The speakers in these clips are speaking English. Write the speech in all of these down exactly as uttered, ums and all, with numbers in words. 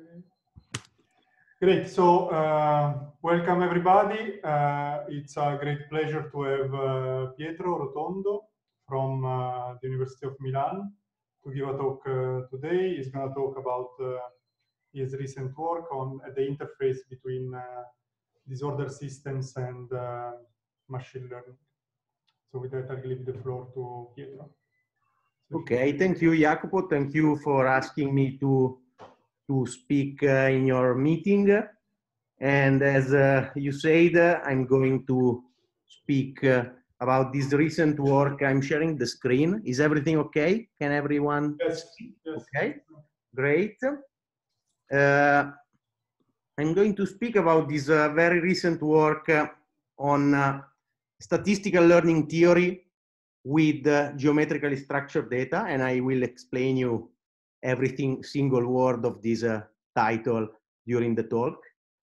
Great. So, uh, welcome everybody. Uh, it's a great pleasure to have uh, Pietro Rotondo from uh, the University of Milan to give a talk uh, today. He's going to talk about uh, his recent work on uh, the interface between uh, disorder systems and uh, machine learning. So with that, I'll leave the floor to Pietro. So okay, thank you, Jacopo. Thank you for asking me to to speak uh, in your meeting. And as uh, you said, uh, I'm going to speak uh, about this recent work. I'm sharing the screen. Is everything okay? Can everyone yes, see? yes. Okay, great. Uh, I'm going to speak about this uh, very recent work uh, on uh, statistical learning theory with uh, geometrically structured data, and I will explain you everything single word of this uh, title during the talk.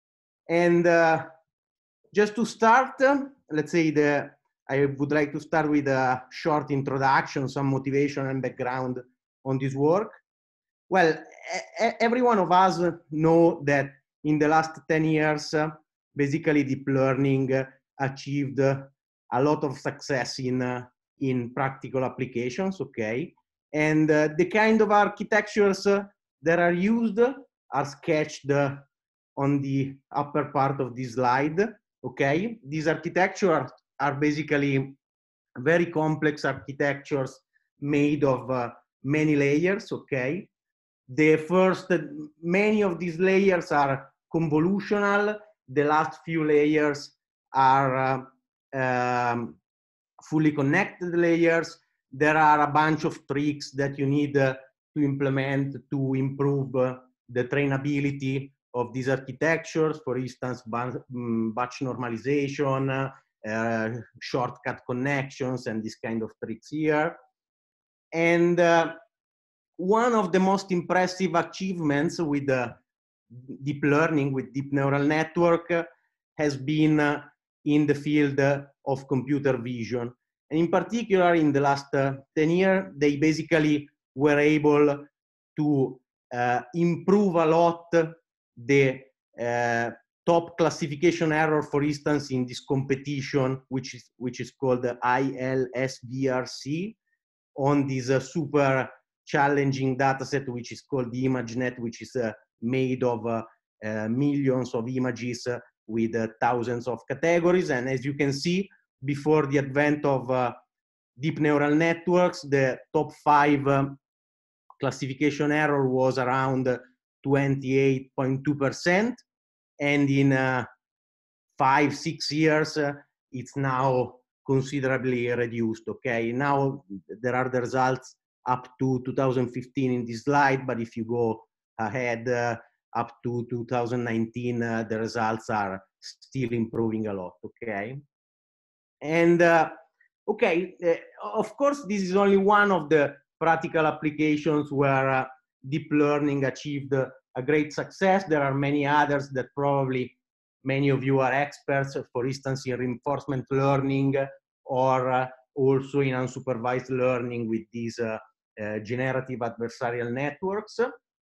And uh, just to start, uh, let's say the I would like to start with a short introduction, some motivation and background on this work. Well, every one of us know that in the last ten years, uh, basically deep learning uh, achieved uh, a lot of success in uh, in practical applications, okay? And uh, the kind of architectures uh, that are used are sketched uh, on the upper part of this slide, okay? These architectures are basically very complex architectures made of uh, many layers, okay? The first, many of these layers are convolutional. The last few layers are uh, um, fully connected layers. There are a bunch of tricks that you need uh, to implement to improve uh, the trainability of these architectures. For instance, batch normalization, uh, shortcut connections, and this kind of tricks here. And uh, one of the most impressive achievements with uh, deep learning, with deep neural network, uh, has been uh, in the field uh, of computer vision. And in particular, in the last uh, ten years, they basically were able to uh, improve a lot the uh, top classification error, for instance, in this competition, which is, which is called the I L S V R C, on this uh, super challenging dataset, which is called the ImageNet, which is uh, made of uh, uh, millions of images uh, with uh, thousands of categories. And as you can see, before the advent of uh, deep neural networks, the top five um, classification error was around twenty-eight point two percent. And in uh, five, six years, uh, it's now considerably reduced, okay? Now there are the results up to two thousand fifteen in this slide, but if you go ahead uh, up to two thousand nineteen, uh, the results are still improving a lot, okay? And uh, okay, uh, of course, this is only one of the practical applications where uh, deep learning achieved uh, a great success. There are many others that probably many of you are experts, for instance, in reinforcement learning, or uh, also in unsupervised learning with these uh, uh, generative adversarial networks.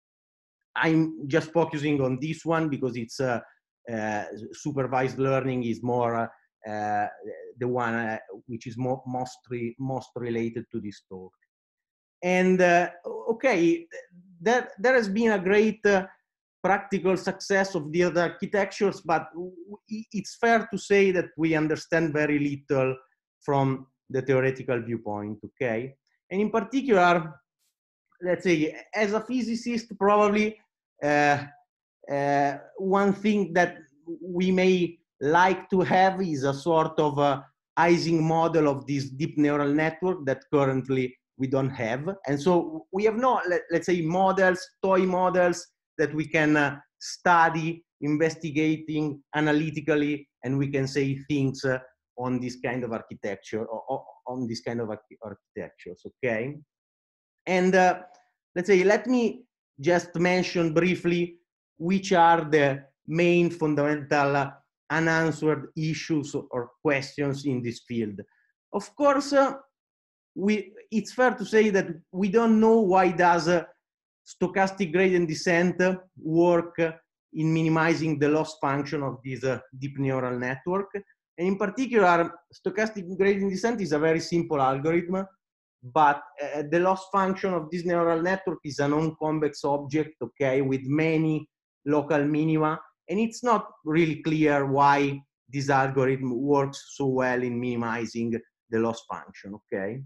I'm just focusing on this one because it's uh, uh, supervised learning is more uh, the one uh, which is more, mostly most related to this talk. And uh, okay, there, there has been a great uh, practical success of the other architectures, but it's fair to say that we understand very little from the theoretical viewpoint, okay? And in particular, let's say, as a physicist, probably uh, uh, one thing that we may like to have is a sort of a Ising model of this deep neural network that currently we don't have. And so we have no, let, let's say, models, toy models that we can uh, study, investigating analytically, and we can say things uh, on this kind of architecture, or, or on this kind of architectures, okay? And uh, let's say, let me just mention briefly which are the main fundamental uh, unanswered issues or questions in this field. Of course, uh, we, it's fair to say that we don't know why does uh, stochastic gradient descent work in minimizing the loss function of this uh, deep neural network. And in particular, stochastic gradient descent is a very simple algorithm, but uh, the loss function of this neural network is a non-convex object, okay, with many local minima, and it's not really clear why this algorithm works so well in minimizing the loss function, okay?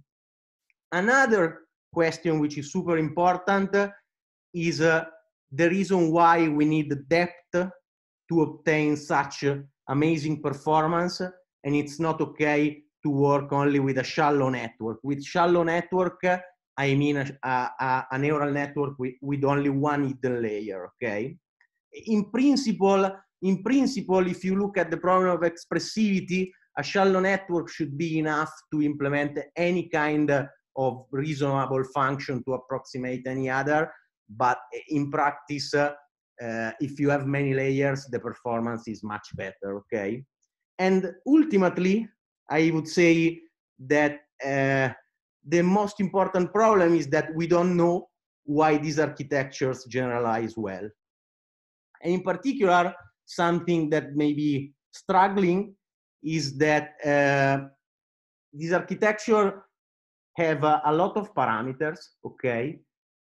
Another question which is super important is uh, the reason why we need depth to obtain such uh, amazing performance, and it's not okay to work only with a shallow network. With shallow network, I mean a, a, a neural network with, with only one hidden layer, okay? In principle, in principle, if you look at the problem of expressivity, a shallow network should be enough to implement any kind of reasonable function to approximate any other, but in practice, uh, uh, if you have many layers, the performance is much better, okay? And ultimately, I would say that uh, the most important problem is that we don't know why these architectures generalize well. And in particular, something that may be struggling is that uh, this architecture have uh, a lot of parameters, okay?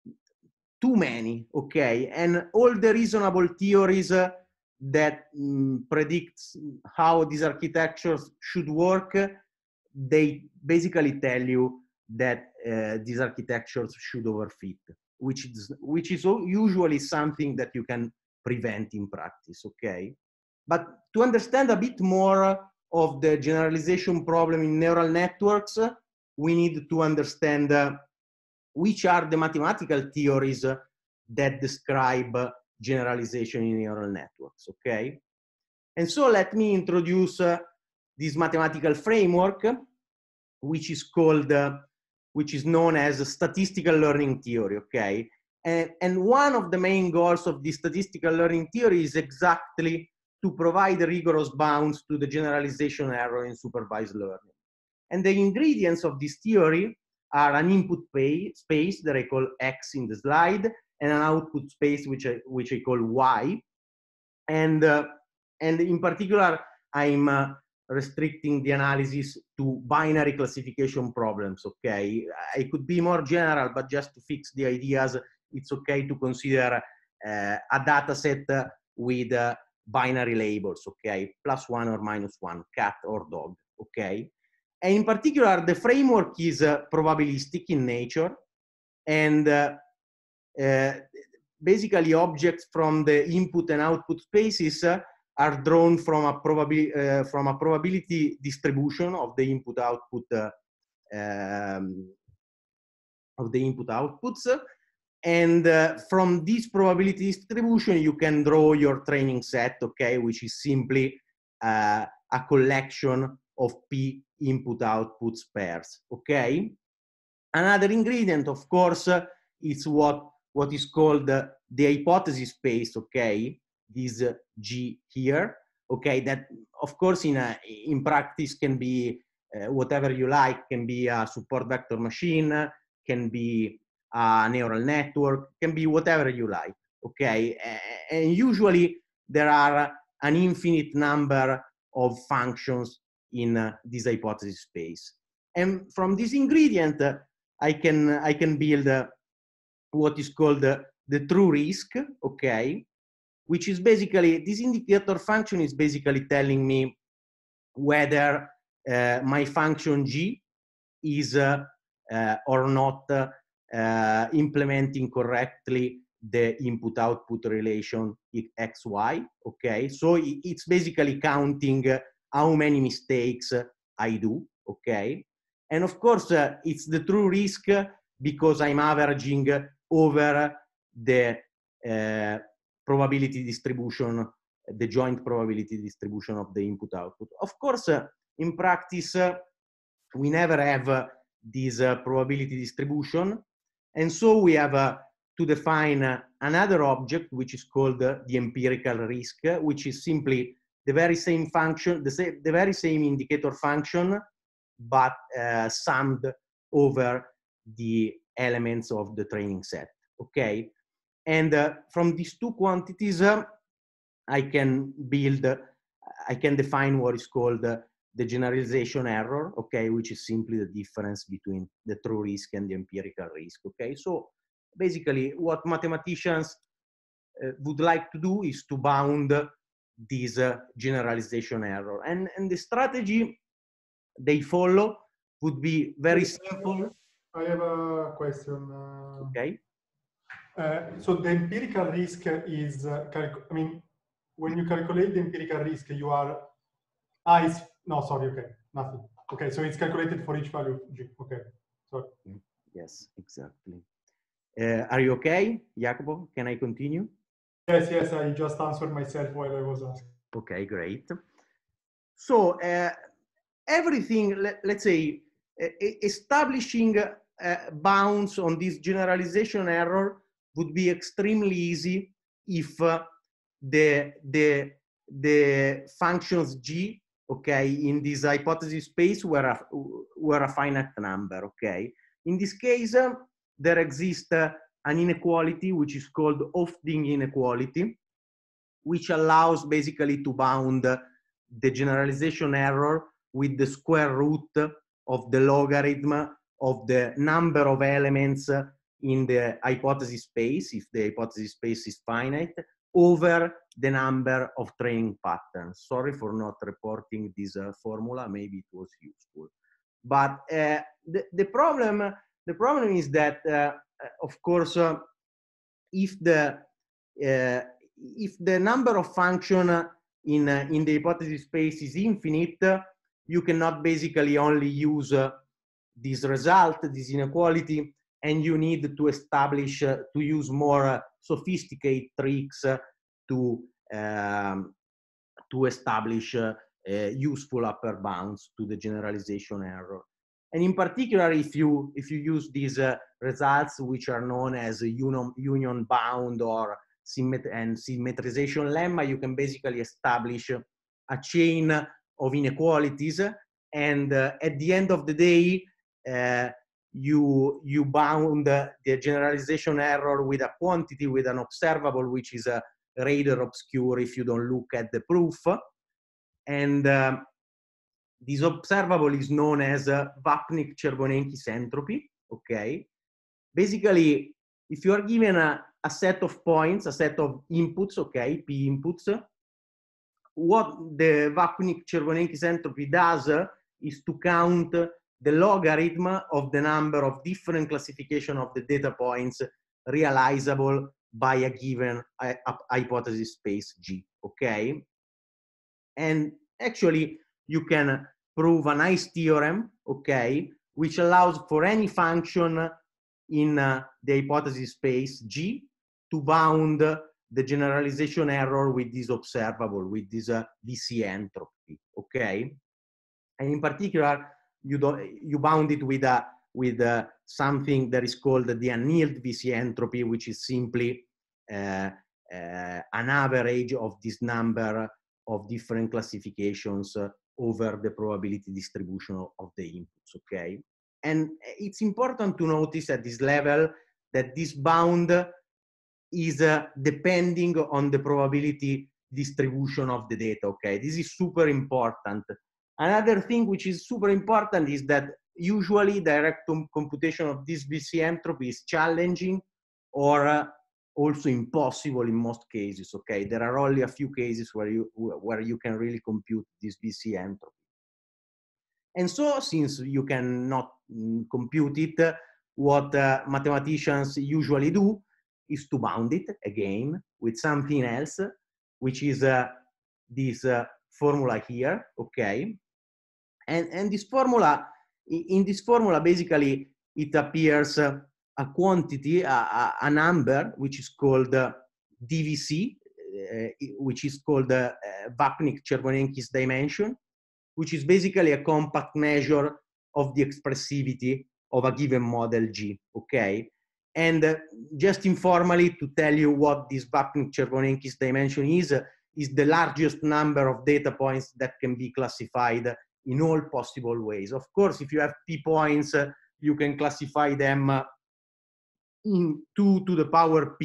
Too many, okay? And all the reasonable theories uh, that um, predicts how these architectures should work, they basically tell you that uh, these architectures should overfit, which is, which is usually something that you can prevent in practice, okay? But to understand a bit more of the generalization problem in neural networks, we need to understand uh, which are the mathematical theories uh, that describe uh, generalization in neural networks, okay? And so let me introduce uh, this mathematical framework, which is called, uh, which is known as statistical learning theory, okay? And, and one of the main goals of this statistical learning theory is exactly to provide rigorous bounds to the generalization error in supervised learning. And the ingredients of this theory are an input pay, space that I call X in the slide, and an output space which I, which I call Y. And, uh, and in particular, I'm uh, restricting the analysis to binary classification problems, okay? I could be more general, but just to fix the ideas, it's okay to consider uh, a data set with uh, binary labels, okay? Plus one or minus one, cat or dog, okay? And in particular, the framework is uh, probabilistic in nature, and uh, uh, basically objects from the input and output spaces uh, are drawn from a, probabil uh, from a probability distribution of the input-output uh, um, of the input outputs. And uh, from this probability distribution, you can draw your training set, okay, which is simply uh, a collection of P input-output pairs, okay? Another ingredient, of course, uh, is what, what is called uh, the hypothesis space, okay? This uh, G here, okay? That, of course, in, a, in practice can be uh, whatever you like, can be a support vector machine, can be a neural network, can be whatever you like, okay? And usually there are an infinite number of functions in uh, this hypothesis space. And from this ingredient, uh, I can, I can build uh, what is called uh, the true risk, okay? Which is basically, this indicator function is basically telling me whether uh, my function G is uh, uh, or not uh, uh, implementing correctly the input-output relation X Y, okay? So it's basically counting uh, how many mistakes uh, I do, okay? And of course, uh, it's the true risk because I'm averaging over the uh, probability distribution, the joint probability distribution of the input-output. Of course, uh, in practice, uh, we never have uh, this uh, probability distribution. And so we have uh, to define uh, another object, which is called uh, the empirical risk, uh, which is simply the very same function, the, sa the very same indicator function, but uh, summed over the elements of the training set, okay? And uh, from these two quantities, uh, I can build, uh, I can define what is called uh, the generalization error, okay, which is simply the difference between the true risk and the empirical risk, okay? So basically what mathematicians uh, would like to do is to bound this uh, generalization error. And, and the strategy they follow would be very simple. I have a question. Uh, okay. Uh, so the empirical risk is, uh, I mean, when you calculate the empirical risk, you are, ah, it's, no, sorry, okay, nothing. Okay, so it's calculated for each value of G, okay, sorry. Yes, exactly. Uh, are you okay, Jacopo? Can I continue? Yes, yes, I just answered myself while I was asking. Okay, great. So uh, everything, let, let's say, uh, establishing uh, bounds on this generalization error would be extremely easy if uh, the, the, the functions G, okay, in this hypothesis space were a, were a finite number, okay? In this case, uh, there exists uh, an inequality which is called Hoeffding inequality, which allows basically to bound the generalization error with the square root of the logarithm of the number of elements in the hypothesis space, if the hypothesis space is finite, over the number of training patterns. Sorry for not reporting this uh, formula, maybe it was useful. But uh, the, the, problem, the problem is that, uh, of course, uh, if the uh, if the number of function in uh, in the hypothesis space is infinite, you cannot basically only use uh, this result, this inequality, and you need to establish uh, to use more uh, sophisticated tricks uh, to um, to establish uh, uh, useful upper bounds to the generalization error. And in particular, if you if you use these uh, results, which are known as union, union bound or symmet and symmetrization lemma, you can basically establish a chain of inequalities. And uh, at the end of the day, uh, you, you bound the generalization error with a quantity, with an observable, which is a rather obscure if you don't look at the proof. And uh, this observable is known as uh, Vapnik-Chervonenkis entropy, okay? Basically, if you are given a, a set of points, a set of inputs, okay, P inputs, what the Vapnik-Chervonenkis entropy does uh, is to count the logarithm of the number of different classification of the data points realizable by a given uh, hypothesis space G, okay? And actually, you can prove a nice theorem, okay, which allows for any function in uh, the hypothesis space G to bound the generalization error with this observable, with this uh, V C entropy, okay? And in particular, you don't you bound it with a with uh, something that is called the annealed V C entropy, which is simply uh, uh, an average of this number of different classifications uh, over the probability distribution of, of the inputs, okay? And it's important to notice at this level that this bound is uh, depending on the probability distribution of the data, okay? This is super important. Another thing which is super important is that usually direct computation of this V C entropy is challenging or uh, also impossible in most cases, okay? There are only a few cases where you, where you can really compute this V C entropy. And so, since you cannot mm, compute it, what uh, mathematicians usually do is to bound it again with something else, which is uh, this uh, formula here, okay? And, and this formula, in this formula, basically, it appears uh, a quantity, a, a number, which is called uh, D V C, uh, which is called uh, Vapnik-Chervonenkis dimension, which is basically a compact measure of the expressivity of a given model G, okay? And uh, just informally to tell you what this Vapnik-Chervonenkis dimension is, uh, is the largest number of data points that can be classified in all possible ways. Of course, if you have P points, uh, you can classify them uh, in two to the power P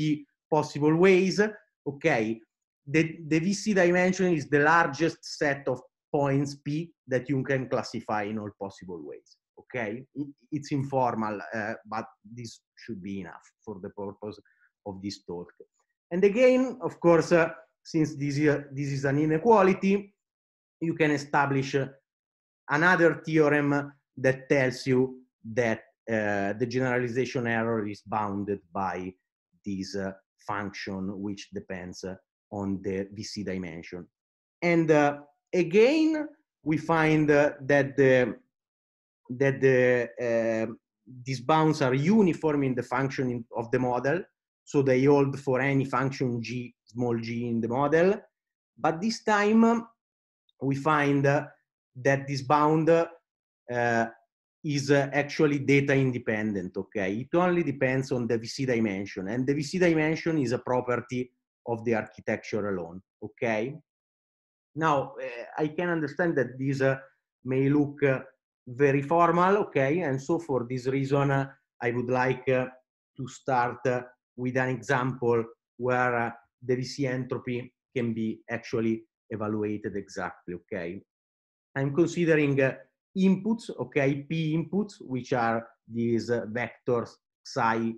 possible ways. Okay, the, the V C dimension is the largest set of points P that you can classify in all possible ways. Okay, it, it's informal, uh, but this should be enough for the purpose of this talk. And again, of course, uh, since this, uh, this is an inequality, you can establish uh, another theorem that tells you that uh, the generalization error is bounded by this uh, function, which depends uh, on the V C dimension. And uh, again, we find uh, that the that the uh, these bounds are uniform in the function in, of the model, so they hold for any function g, small g in the model. But this time um, we find uh, that this bound uh, is uh, actually data independent. Okay, it only depends on the V C dimension, and the V C dimension is a property of the architecture alone. Okay. Now uh, I can understand that this uh, may look uh, very formal. Okay, and so for this reason, uh, I would like uh, to start uh, with an example where uh, the V C entropy can be actually evaluated exactly. Okay, I'm considering uh, inputs, okay, P inputs, which are these uh, vectors psi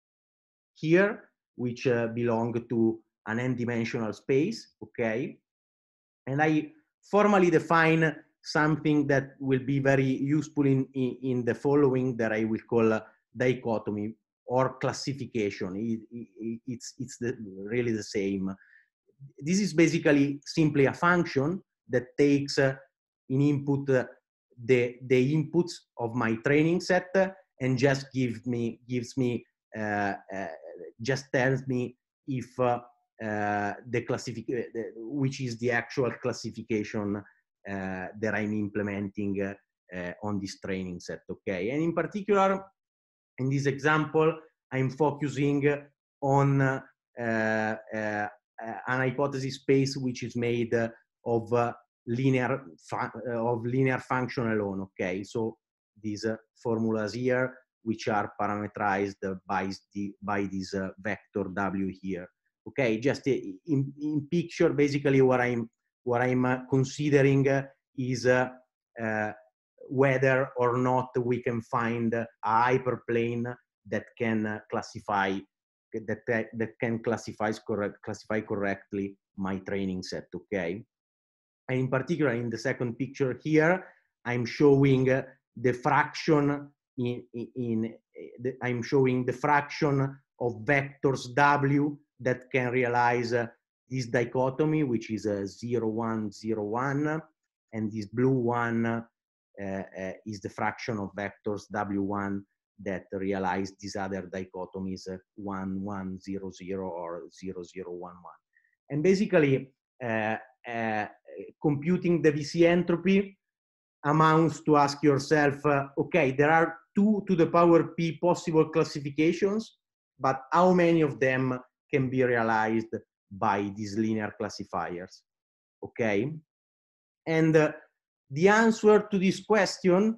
here, which uh, belong to an n-dimensional space, okay? And I formally define something that will be very useful in, in, in the following, that I will call uh, dichotomy or classification. It, it, it's it's the, really the same. This is basically simply a function that takes uh, in input uh, the the inputs of my training set uh, and just gives me gives me uh, uh, just tells me if uh, uh, the classification, which is the actual classification uh, that I'm implementing uh, uh, on this training set. Okay, and in particular, in this example, I'm focusing on uh, uh, uh, an hypothesis space which is made uh, of uh, linear uh, of linear function alone. Okay, so these uh, formulas here, which are parameterized by the by this uh, vector W here. Okay, just in, in picture, basically what I'm what I'm uh, considering uh, is uh, uh, whether or not we can find a hyperplane that can uh, classify that that can classify correct classify correctly my training set. Okay, and in particular, in the second picture here, I'm showing uh, the fraction in in, in the, I'm showing the fraction of vectors W that can realize uh, this dichotomy, which is a uh, zero one zero one, and this blue one uh, uh, is the fraction of vectors W one that realize these other dichotomies uh, one one zero zero or zero zero one one. And basically, uh, uh, computing the V C entropy amounts to ask yourself, uh, okay, there are two to the power P possible classifications, but how many of them can be realized by these linear classifiers? Okay, and uh, the answer to this question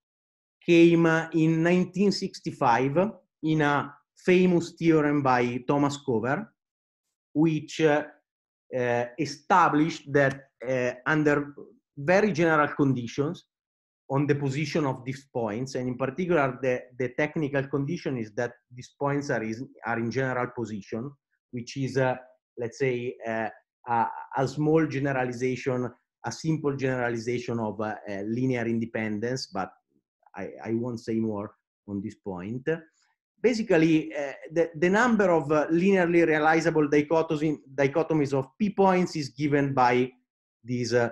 came uh, in nineteen sixty-five in a famous theorem by Thomas Cover, which uh, uh, established that uh, under very general conditions on the position of these points, and in particular the, the technical condition is that these points are, is, are in general position, which is, uh, let's say, uh, a, a small generalization, a simple generalization of uh, uh, linear independence, but I, I won't say more on this point. Basically, uh, the, the number of uh, linearly realizable dichotomies, dichotomies of P points is given by this uh,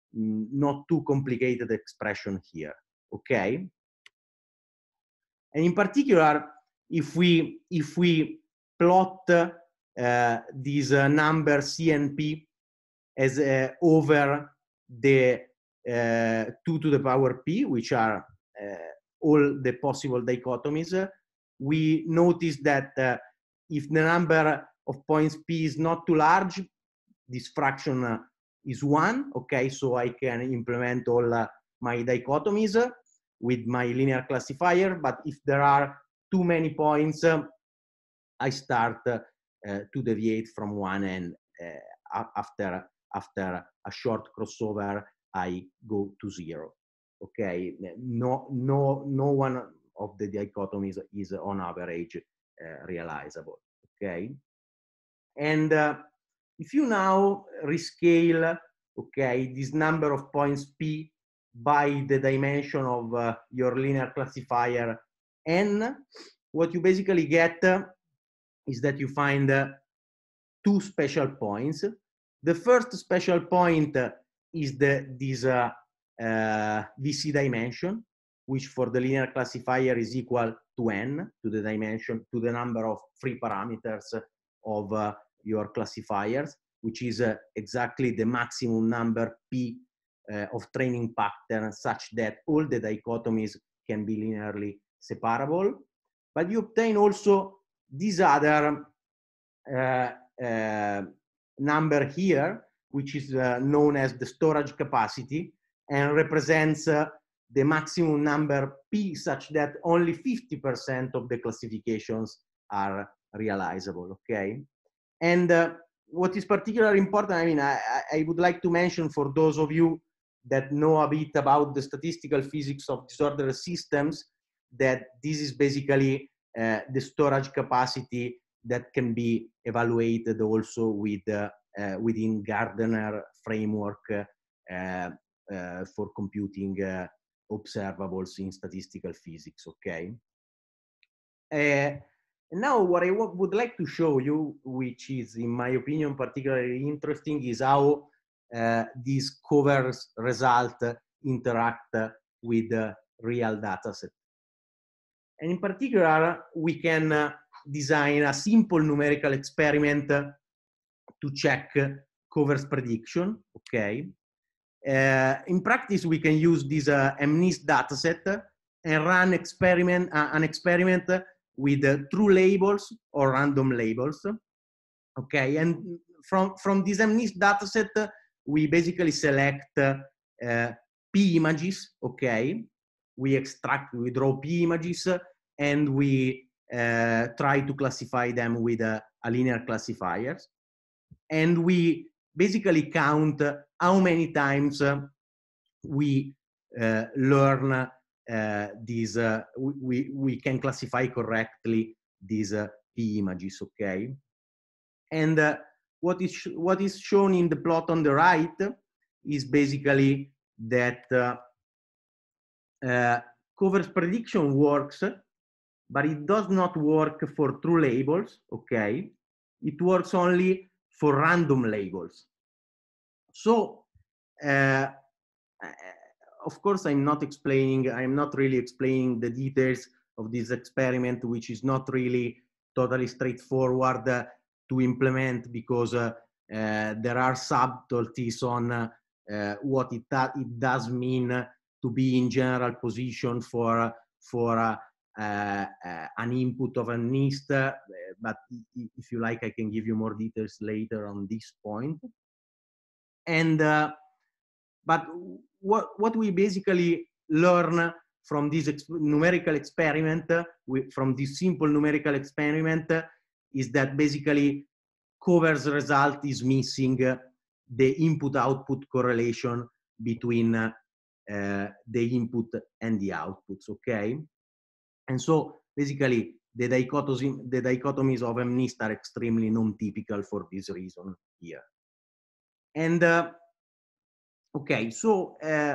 not too complicated expression here, okay? And in particular, if we, if we plot uh, these uh, number C and P as uh, over the uh, two to the power P, which are uh, all the possible dichotomies, we notice that uh, if the number of points P is not too large, this fraction uh, is one, okay? So I can implement all uh, my dichotomies uh, with my linear classifier, but if there are too many points, uh, I start uh, uh, to deviate from one, and uh, after after a short crossover, I go to zero. Okay, no no no one of the dichotomies is on average uh, realizable. Okay, and uh, if you now rescale, okay, this number of points P by the dimension of uh, your linear classifier N, what you basically get uh, is that you find uh, two special points. The first special point uh, is the this uh, uh, V C dimension, which for the linear classifier is equal to N, to the dimension, to the number of free parameters of uh, your classifiers, which is uh, exactly the maximum number P uh, of training patterns such that all the dichotomies can be linearly separable. But you obtain also this other uh, uh, number here, which is uh, known as the storage capacity, and represents uh, the maximum number P such that only fifty percent of the classifications are realizable, okay? And uh, what is particularly important, I mean, I, I would like to mention for those of you that know a bit about the statistical physics of disordered systems, that this is basically uh, the storage capacity that can be evaluated also with uh, uh, within Gardner framework uh, uh, for computing uh, observables in statistical physics, okay? Uh, now what I would like to show you, which is in my opinion particularly interesting, is how uh, these covers result interact with the real data set. And in particular, we can uh, design a simple numerical experiment to check covers prediction, okay? Uh, in practice, we can use this uh, MNIST dataset and run experiment, uh, an experiment with uh, true labels or random labels, okay? And from, from this MNIST dataset, we basically select uh, uh, P images, okay? We extract, we draw P images, and we uh, try to classify them with uh, a linear classifiers. And we basically count how many times uh, we uh, learn uh, these, uh, we, we can classify correctly these uh, P images, okay? And uh, what is, what is shown in the plot on the right is basically that uh, uh, covers prediction works, but it does not work for true labels, okay? It works only for random labels. So, uh, of course, I'm not explaining, I'm not really explaining the details of this experiment, which is not really totally straightforward uh, to implement, because uh, uh, there are subtleties on uh, uh, what it, it does mean to be in general position for, for uh, uh, uh, an input of a MNIST, uh, but if you like, I can give you more details later on this point. And uh, but what what we basically learn from this ex numerical experiment, uh, we, from this simple numerical experiment, uh, is that basically covers result is missing uh, the input-output correlation between uh, uh, the input and the outputs, okay? And so basically the dichotomies, the dichotomies of MNIST are extremely non-typical for this reason here. And uh, okay, so uh,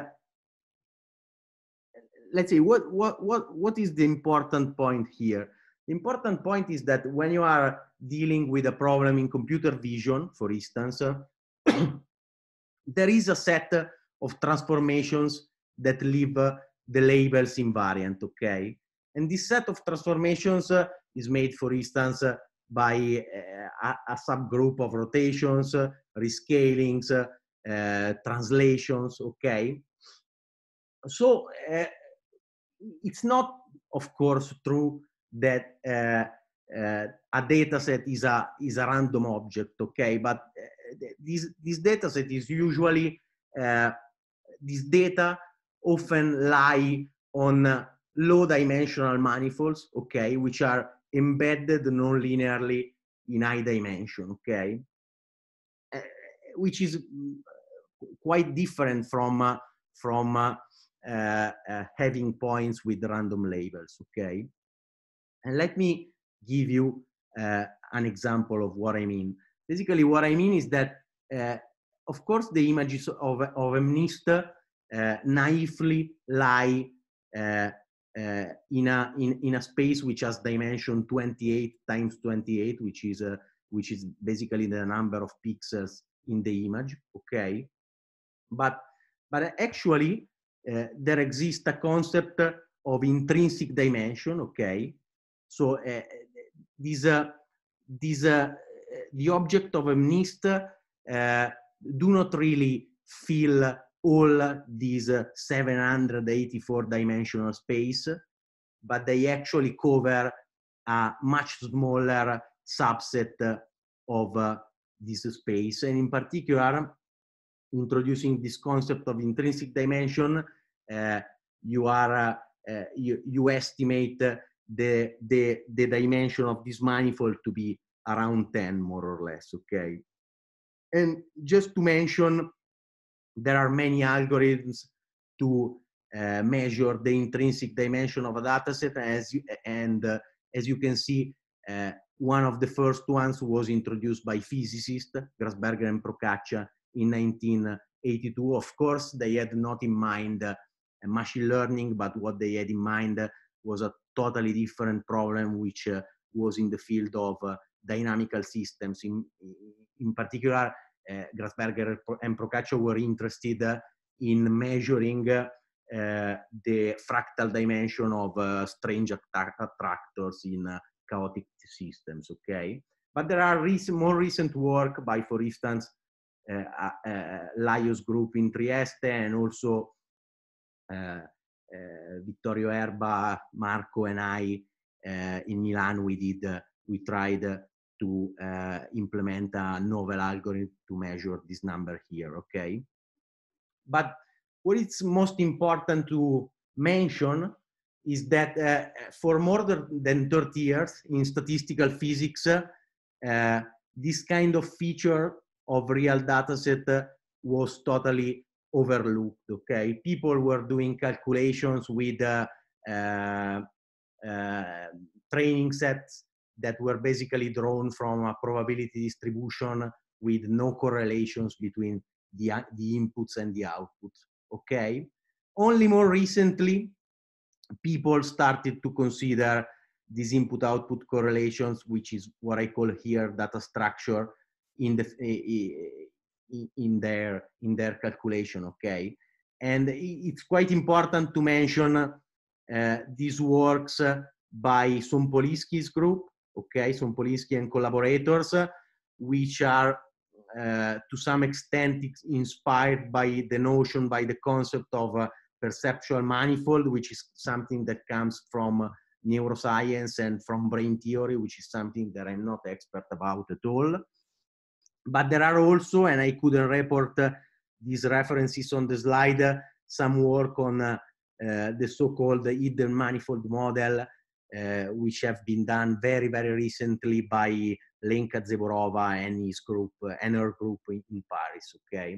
let's see, what, what, what, what is the important point here? The important point is that when you are dealing with a problem in computer vision, for instance, uh, there is a set of transformations that leave uh, the labels invariant, okay? And this set of transformations uh, is made, for instance, uh, by uh, a, a subgroup of rotations, uh, rescalings, uh, uh, translations, okay? So uh, it's not, of course, true that uh, uh, a data set is a, is a random object, okay? But uh, this, this data set is usually, uh, this data often lie on uh, low dimensional manifolds, okay, which are embedded non-linearly in high dimension, okay? Uh, which is quite different from, uh, from uh, uh, uh, having points with random labels, okay? And let me give you uh, an example of what I mean. Basically, what I mean is that, uh, of course, the images of, of MNIST uh, naively lie uh, uh, in, a, in, in a space which has dimension twenty-eight times twenty-eight, which is, uh, which is basically the number of pixels in the image, okay? But, but actually, uh, there exists a concept of intrinsic dimension, okay? So uh, this, uh, this, uh, the object of MNIST uh, do not really fill all these uh, seven hundred eighty-four dimensional space, but they actually cover a much smaller subset of uh, this space. And in particular, introducing this concept of intrinsic dimension, uh, you are uh, uh, you, you estimate the, the, the dimension of this manifold to be around ten, more or less, okay? And just to mention, there are many algorithms to uh, measure the intrinsic dimension of a dataset, as you, and uh, as you can see, uh, one of the first ones was introduced by physicists, Grasberger and Procaccia, in nineteen eighty-two. Of course, they had not in mind uh, machine learning, but what they had in mind uh, was a totally different problem, which uh, was in the field of uh, dynamical systems. In, in particular, uh, Grasberger and Procaccia were interested uh, in measuring uh, uh, the fractal dimension of uh, strange attractors in uh, chaotic systems, okay? But there are recent, more recent work by, for instance, uh, uh, Laios group in Trieste, and also uh, uh, Vittorio Erba, Marco, and I uh, in Milan. We did, uh, we tried uh, to uh, implement a novel algorithm to measure this number here, okay? But what is most important to mention is that uh, for more than thirty years in statistical physics, uh, this kind of feature of real dataset uh, was totally overlooked, okay? People were doing calculations with uh, uh, uh, training sets that were basically drawn from a probability distribution with no correlations between the, the inputs and the outputs, okay? Only more recently, people started to consider these input-output correlations, which is what I call here data structure, in the in their in their calculation, okay? And it's quite important to mention uh, these works by Sompolinsky's group, okay? Sompolinsky and collaborators, which are uh, to some extent inspired by the notion, by the concept of uh, perceptual manifold, which is something that comes from neuroscience and from brain theory, which is something that I'm not expert about at all. But there are also, and I couldn't report uh, these references on the slide, uh, some work on uh, uh, the so-called hidden manifold model, uh, which have been done very, very recently by Lenka Zeborova and his group, uh, and her group in, in Paris, okay?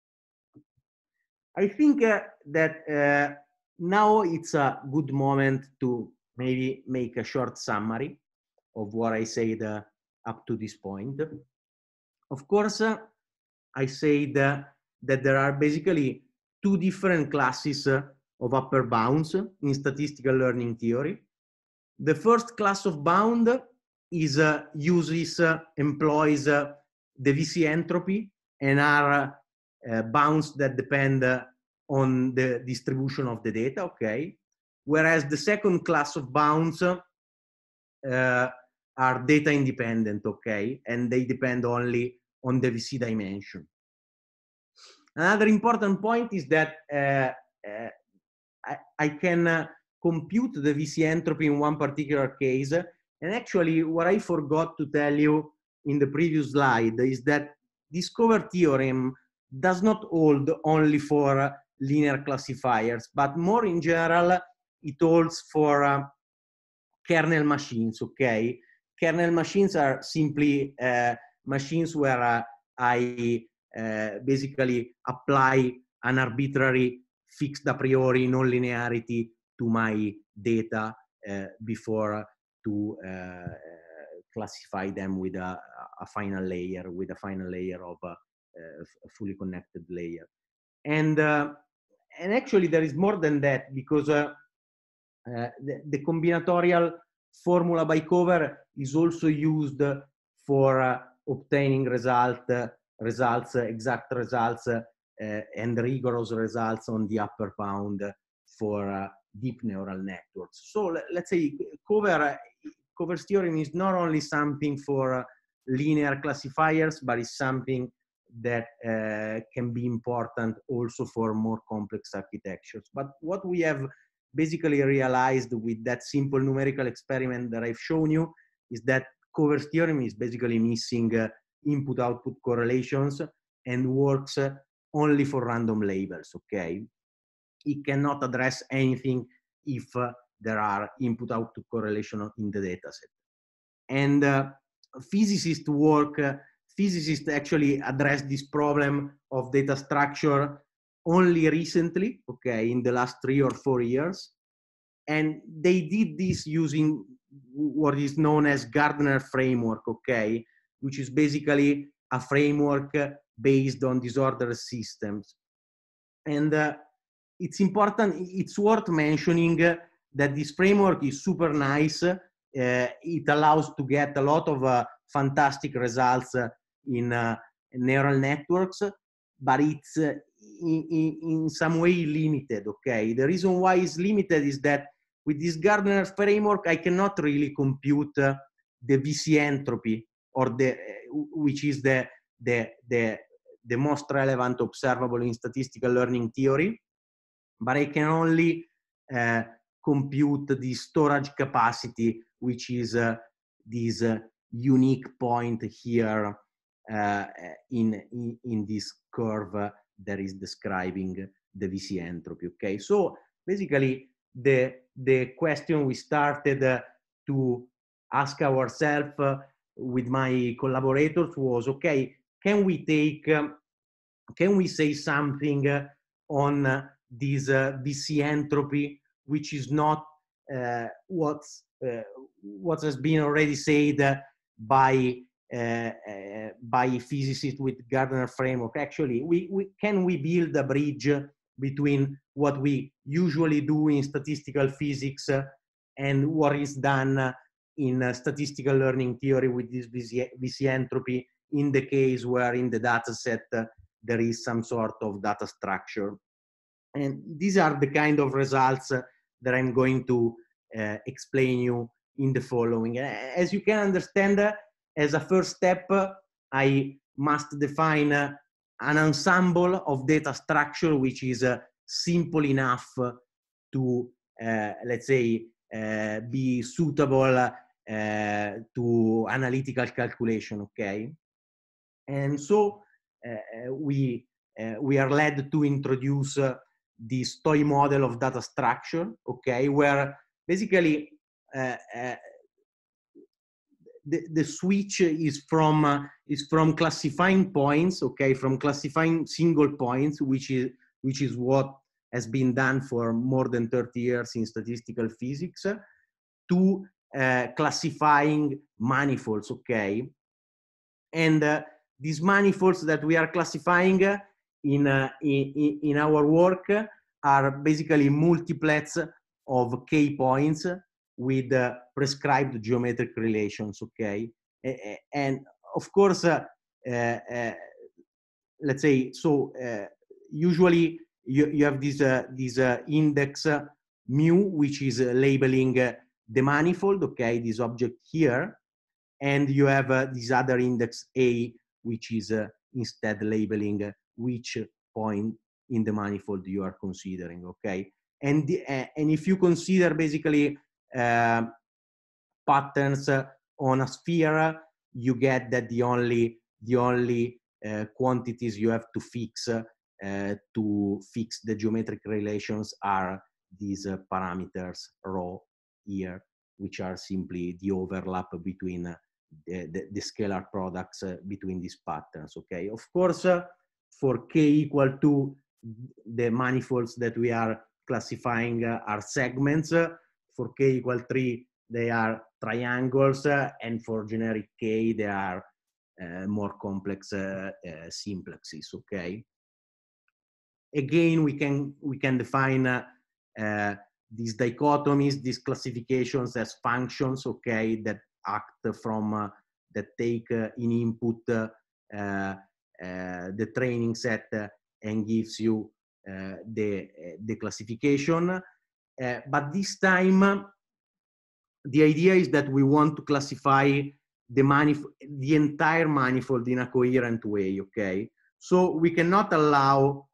I think uh, that uh, now it's a good moment to maybe make a short summary of what I said uh, up to this point. Of course, uh, I said uh, that there are basically two different classes uh, of upper bounds in statistical learning theory. The first class of bound is uh, uses, uh, employs uh, the V C entropy and are uh, bounds that depend uh, on the distribution of the data, okay? Whereas the second class of bounds uh, are data independent, okay? And they depend only on the V C dimension. Another important point is that uh, uh, I, I can uh, compute the V C entropy in one particular case. And actually, what I forgot to tell you in the previous slide is that this Cover theorem does not hold only for uh, linear classifiers, but more in general, it holds for uh, kernel machines, okay? kernel machines are simply uh, machines where uh, I uh, basically apply an arbitrary fixed a priori non-linearity to my data uh, before to uh, classify them with a, a final layer, with a final layer of a, a fully connected layer. And, uh, and actually there is more than that, because uh, uh, the, the combinatorial formula by cover is also used for uh, obtaining result, uh, results, uh, exact results uh, and rigorous results on the upper bound for uh, deep neural networks. So let, let's say cover, Cover's theorem is not only something for uh, linear classifiers, but it's something that uh, can be important also for more complex architectures. But what we have basically realized with that simple numerical experiment that I've shown you is that Cover's theorem is basically missing uh, input-output correlations and works uh, only for random labels, okay? It cannot address anything if uh, there are input-output correlation in the dataset. And uh, physicists work, uh, physicists actually address this problem of data structure only recently, okay, in the last three or four years. And they did this using what is known as Gardner framework, okay, which is basically a framework based on disordered systems. And uh, it's important, it's worth mentioning uh, that this framework is super nice. Uh, it allows to get a lot of uh, fantastic results uh, in uh, neural networks, but it's uh, in, in, in some way limited, okay? The reason why it's limited is that with this Gardner framework, I cannot really compute uh, the V C entropy, or the, uh, which is the, the, the, the most relevant observable in statistical learning theory, but I can only uh, compute the storage capacity, which is uh, this uh, unique point here uh, in, in, in this curve uh, that is describing the V C entropy, okay? So basically, the, the question we started uh, to ask ourselves uh, with my collaborators was, okay, can we take, um, can we say something uh, on uh, this uh, V C entropy, which is not uh, what's, uh, what has been already said uh, by uh, uh, by physicists with Gardner framework? Actually, we, we can we build a bridge between what we usually do in statistical physics uh, and what is done uh, in uh, statistical learning theory with this V C, V C entropy, in the case where in the data set uh, there is some sort of data structure. And these are the kind of results uh, that I'm going to uh, explain you in the following. As you can understand, uh, as a first step, uh, I must define uh, an ensemble of data structure which is uh, simple enough uh, to, uh, let's say, uh, be suitable uh, to analytical calculation, okay? And so uh, we, uh, we are led to introduce uh, this toy model of data structure, okay, where basically uh, uh, the, the switch is from, uh, is from classifying points, okay, from classifying single points, which is, which is what has been done for more than thirty years in statistical physics, to uh, classifying manifolds, okay? And uh, these manifolds that we are classifying uh, in, uh, in, in our work are basically multiplets of k points with uh, prescribed geometric relations, okay? And of course, uh, uh, uh, let's say, so uh, usually you, you have this, uh, this uh, index uh, mu, which is uh, labeling uh, the manifold, okay, this object here. And you have uh, this other index A, which is uh, instead labeling uh, which point in the manifold you are considering, okay? And, the, uh, and if you consider basically uh, patterns uh, on a sphere, you get that the only, the only uh, quantities you have to fix uh, to fix the geometric relations are these uh, parameters rho here which are simply the overlap between uh, the, the, the scalar products uh, between these patterns, okay? Of course, uh, for k equal to, the manifolds that we are classifying uh, are segments. Uh, for k equal three, they are triangles, uh, and for generic k, they are uh, more complex uh, uh, simplexes, okay? Again, we can, we can define uh, uh, these dichotomies, these classifications as functions, okay, that act from, uh, that take uh, in input uh, uh, uh, the training set uh, and gives you uh, the, the classification. Uh, but this time, the idea is that we want to classify the manifold, the entire manifold in a coherent way, okay? So we cannot allow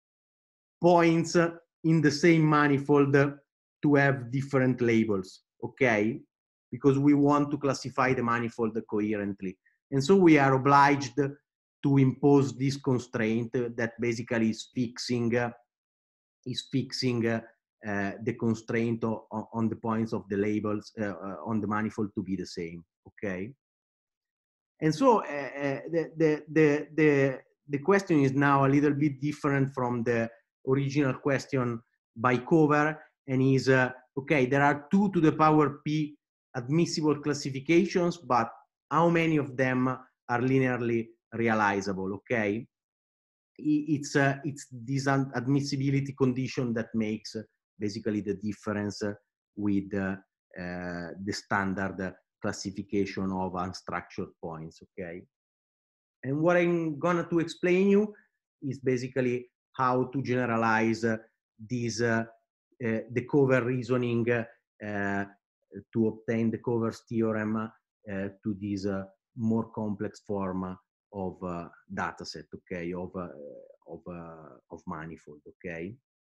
points in the same manifold to have different labels, okay? Because we want to classify the manifold coherently. And so we are obliged to impose this constraint that basically is fixing, uh, is fixing uh, uh, the constraint on, on the points of the labels uh, uh, on the manifold to be the same, okay? And so uh, uh, the, the, the, the, the question is now a little bit different from the original question by Cover, and is, uh, okay, there are two to the power p admissible classifications, but how many of them are linearly realizable, okay? It's, uh, it's this admissibility condition that makes uh, basically the difference uh, with uh, uh, the standard classification of unstructured points, okay? And what I'm gonna to explain you is basically how to generalize uh, this, uh, uh, the cover reasoning uh, to obtain the Cover's theorem uh, to this uh, more complex form of uh, data set, okay, of, uh, of, uh, of manifold, okay?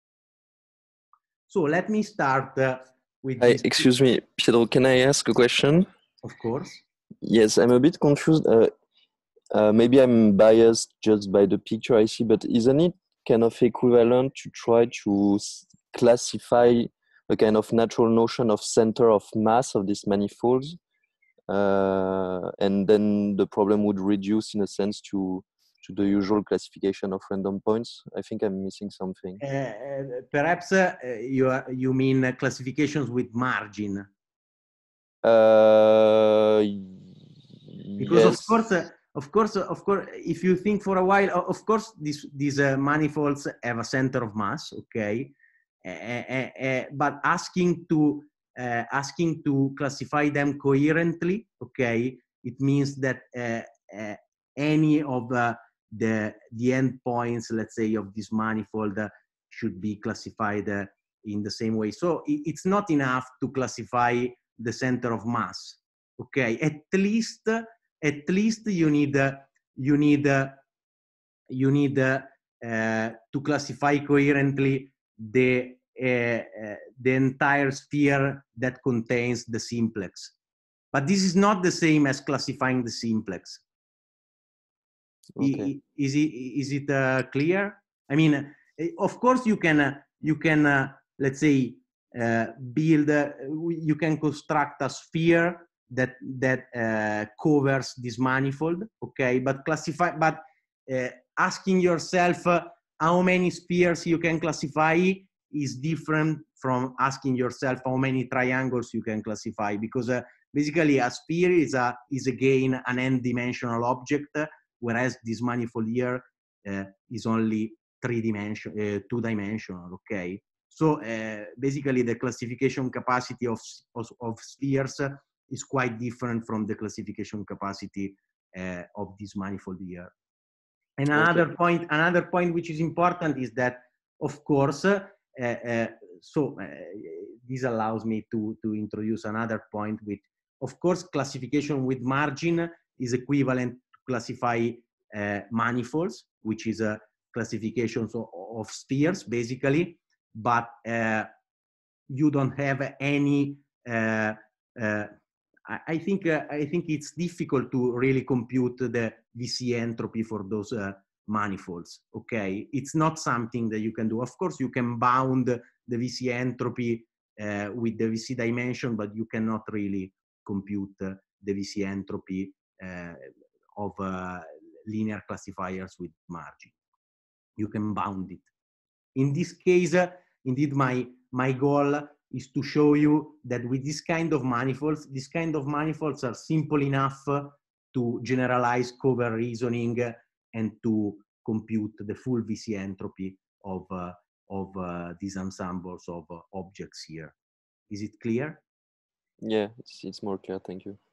So let me start uh, with I, this. Excuse me, Pietro, can I ask a question? Of course. Yes, I'm a bit confused. Uh, uh, maybe I'm biased just by the picture I see, but isn't it kind of equivalent to try to classify a kind of natural notion of center of mass of these manifolds? Uh, and then the problem would reduce in a sense to to the usual classification of random points. I think I'm missing something. Uh, perhaps uh, you are, you mean uh, classifications with margin. Uh, because yes. of course, uh, of course, uh, of course, if you think for a while, of course, these these uh, manifolds have a center of mass, okay, uh, uh, uh, but asking to uh, asking to classify them coherently, okay, it means that uh, uh, any of uh, the the endpoints, let's say, of this manifold uh, should be classified uh, in the same way. So it, it's not enough to classify the center of mass, okay. At least, at least you need uh, you need uh, you need uh, uh, to classify coherently the uh, uh, the entire sphere that contains the simplex. But this is not the same as classifying the simplex. Okay. Is it is it uh, clear? I mean, of course you can uh, you can uh, let's say uh, build uh, you can construct a sphere that that uh, covers this manifold, okay? But classify, but uh, asking yourself uh, how many spheres you can classify is different from asking yourself how many triangles you can classify, because uh, basically a sphere is a is again an n-dimensional object, whereas this manifold here uh, is only three dimension, uh, two dimensional, okay? So uh, basically the classification capacity of, of, of spheres uh, is quite different from the classification capacity uh, of this manifold here. And another okay. point, another point which is important is that, of course, uh, uh, so uh, this allows me to, to introduce another point with, of course, classification with margin is equivalent to classify uh, manifolds, which is a classification of, of spheres, basically, but uh, you don't have any, uh, uh, I, I think uh, I think it's difficult to really compute the V C entropy for those uh, manifolds, okay? It's not something that you can do. Of course, you can bound the V C entropy uh, with the V C dimension, but you cannot really compute uh, the V C entropy uh, of uh, linear classifiers with margin. You can bound it. In this case, uh, indeed, my, my goal is to show you that with this kind of manifolds, this kind of manifolds are simple enough uh, to generalize cover reasoning uh, and to compute the full V C entropy of, uh, of uh, these ensembles of uh, objects here. Is it clear? Yeah, it's, it's more clear, thank you.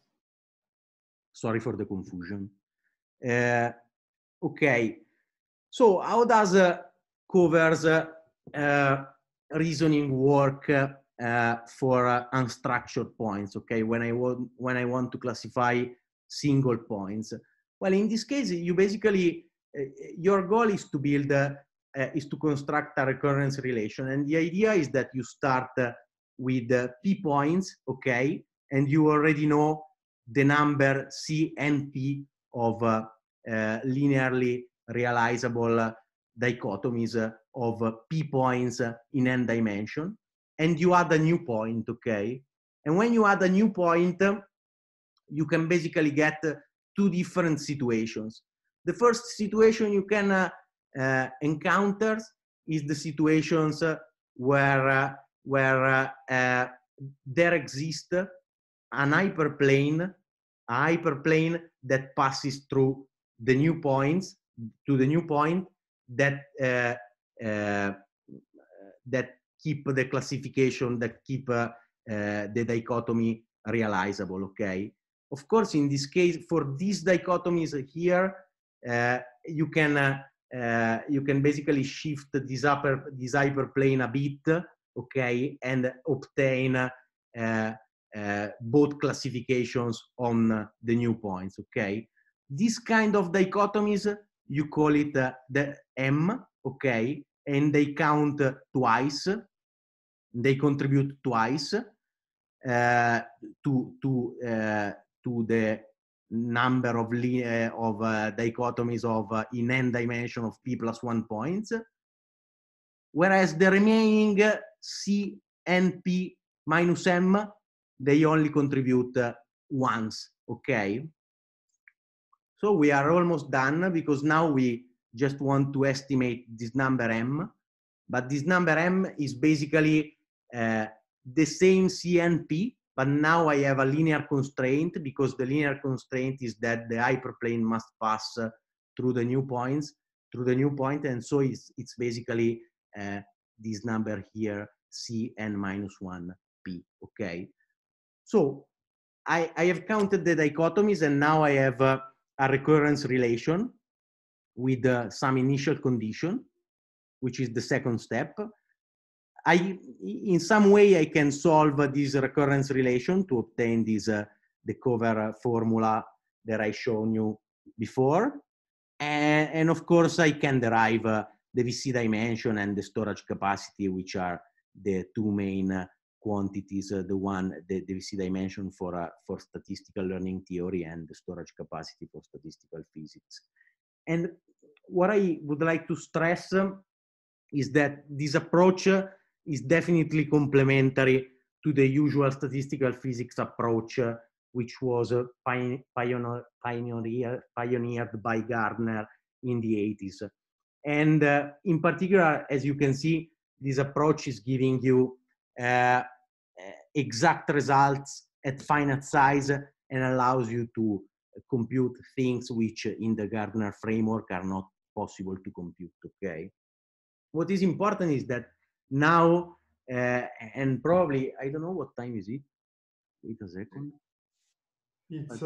Sorry for the confusion. Uh, okay, so how does uh, covers uh, uh, reasoning work uh, uh, for uh, unstructured points? Okay, when I want when I want to classify single points. Well, in this case, you basically uh, your goal is to build uh, uh, is to construct a recurrence relation, and the idea is that you start uh, with uh, p points, okay, and you already know the number C and P of uh, uh, linearly realizable uh, dichotomies uh, of uh, P points uh, in n dimension, and you add a new point, okay? And when you add a new point, uh, you can basically get uh, two different situations. The first situation you can uh, uh, encounter is the situations uh, where, uh, where uh, uh, there exists an hyperplane, a hyperplane that passes through the new points, to the new point that uh, uh, that keep the classification, that keep uh, uh, the dichotomy realizable, okay? Of course, in this case, for these dichotomies here, uh, you can uh, uh, you can basically shift this upper this hyperplane a bit, okay, and obtain uh, uh, both classifications on uh, the new points, okay? This kind of dichotomies, you call it uh, the M, okay, and they count uh, twice, they contribute twice uh, to to uh, to the number of uh, of uh, dichotomies of uh, in n dimension of p plus one points, whereas the remaining uh, C and P minus M, they only contribute uh, once, okay? So we are almost done, because now we just want to estimate this number M, but this number M is basically uh, the same C and P, but now I have a linear constraint, because the linear constraint is that the hyperplane must pass uh, through the new points, through the new point, and so it's, it's basically uh, this number here, C n minus one P, okay? So I, I have counted the dichotomies, and now I have uh, a recurrence relation with uh, some initial condition, which is the second step. I, in some way, I can solve uh, this recurrence relation to obtain this, uh, the cover uh, formula that I shown you before. And, and of course, I can derive uh, the V C dimension and the storage capacity, which are the two main uh, quantities, uh, the one, the, the V C dimension for, uh, for statistical learning theory, and the storage capacity for statistical physics. And what I would like to stress um, is that this approach uh, is definitely complementary to the usual statistical physics approach, uh, which was uh, pioneer, pioneer, pioneered by Gardner in the eighties. And uh, in particular, as you can see, this approach is giving you uh, exact results at finite size and allows you to compute things which in the Gardner framework are not possible to compute, okay? What is important is that now, uh, and probably, I don't know what time is it? Wait a second. It's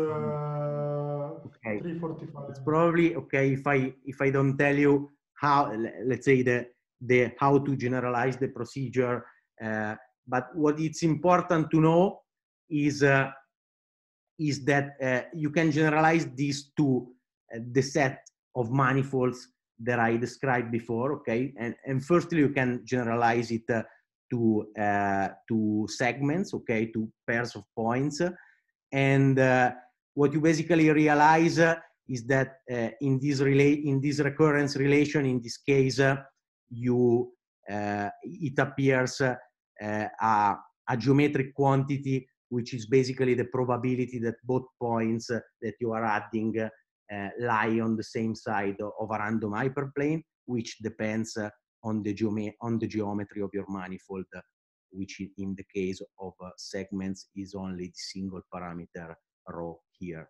uh, okay. three forty-five. It's probably okay if I if I don't tell you how, let's say, the the how to generalize the procedure. Uh, but what it's important to know is uh, is that uh, you can generalize these to uh, the set of manifolds that I described before. Okay, and and firstly you can generalize it uh, to uh, to segments. Okay, to pairs of points. And uh, what you basically realize uh, is that uh, in this relate in this recurrence relation, in this case, uh, you uh, it appears uh, uh, a, a geometric quantity, which is basically the probability that both points that you are adding uh, lie on the same side of a random hyperplane, which depends uh, on the geome on the geometry of your manifold, which in the case of uh, segments is only the single parameter rho here.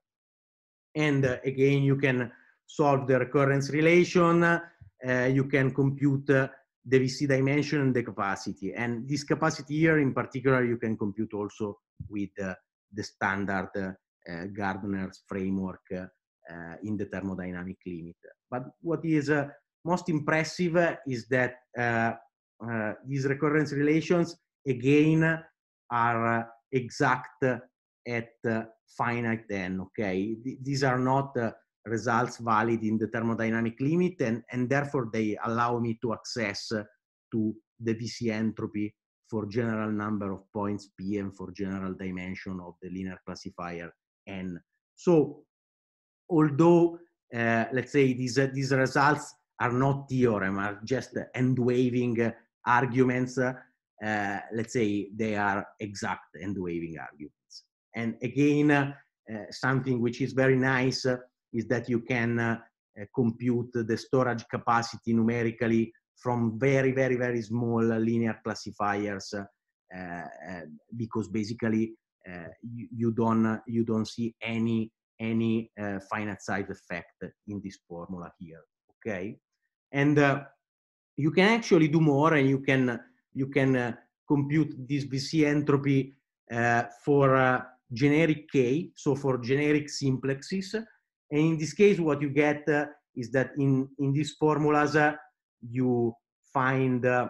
And uh, again, you can solve the recurrence relation. Uh, you can compute uh, the V C dimension and the capacity. And this capacity here in particular, you can compute also with uh, the standard uh, uh, Gardner's framework uh, uh, in the thermodynamic limit. But what is uh, most impressive uh, is that uh, uh, these recurrence relations, again, are uh, exact at uh, finite n, okay? Th these are not uh, results valid in the thermodynamic limit, and, and therefore they allow me to access uh, to the V C entropy for general number of points P and for general dimension of the linear classifier N. So, although, uh, let's say, these, uh, these results are not theorem, are just uh, end-waving uh, arguments, uh, uh, let's say they are exact end-waving arguments. And again, uh, uh, something which is very nice uh, is that you can uh, uh, compute the storage capacity numerically from very, very, very small linear classifiers, uh, uh, because basically uh, you, you don't uh, you don't see any any uh, finite size effect in this formula here. Okay, and uh, you can actually do more, and you can you can uh, compute this V C entropy uh, for uh, generic K, so for generic simplexes. And in this case, what you get uh, is that in in these formulas uh, you find uh,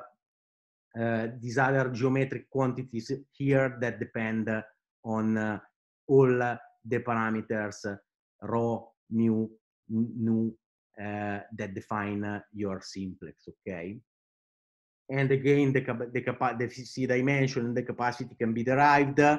uh, these other geometric quantities here that depend uh, on uh, all uh, the parameters uh, rho, mu, nu uh, that define uh, your simplex. Okay. And again, the, the, the V C dimension and the capacity can be derived, uh,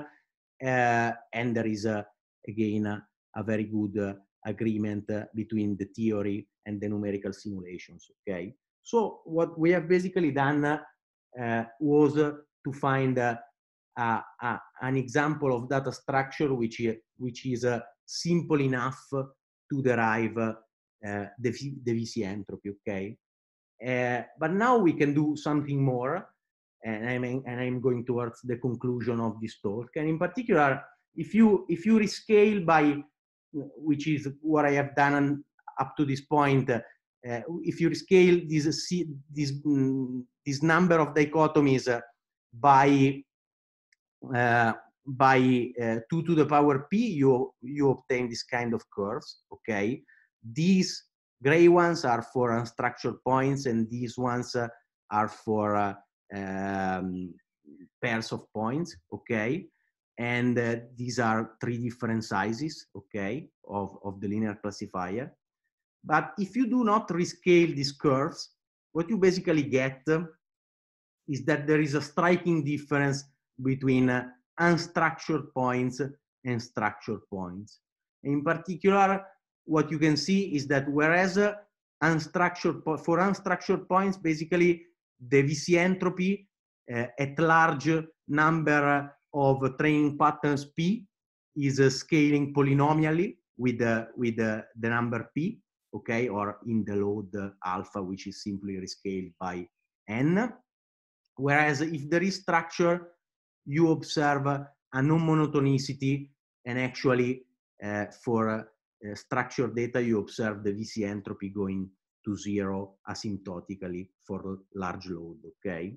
and there is, a, again, a, a very good uh, agreement uh, between the theory and the numerical simulations, okay? So what we have basically done uh, was uh, to find uh, a, a, an example of data structure which, which is uh, simple enough to derive uh, the, the V C entropy, okay? Uh, but now we can do something more, and I'm and I'm going towards the conclusion of this talk. And in particular, if you if you rescale by, which is what I have done up to this point, uh, if you rescale this this um, this number of dichotomies uh, by uh, by uh, two to the power p, you you obtain this kind of curves. Okay, these gray ones are for unstructured points, and these ones uh, are for uh, um, pairs of points, okay? And uh, these are three different sizes, okay, of, of the linear classifier. But if you do not rescale these curves, what you basically get uh, is that there is a striking difference between uh, unstructured points and structured points. In particular, what you can see is that whereas uh, unstructured for unstructured points, basically the V C entropy uh, at large number of training patterns P is uh, scaling polynomially with uh, with uh, the number P, okay, or in the load uh, alpha, which is simply rescaled by n. Whereas if there is structure, you observe uh, a non-monotonicity, and actually uh, for uh, Uh, structured data, you observe the V C entropy going to zero asymptotically for large load, okay?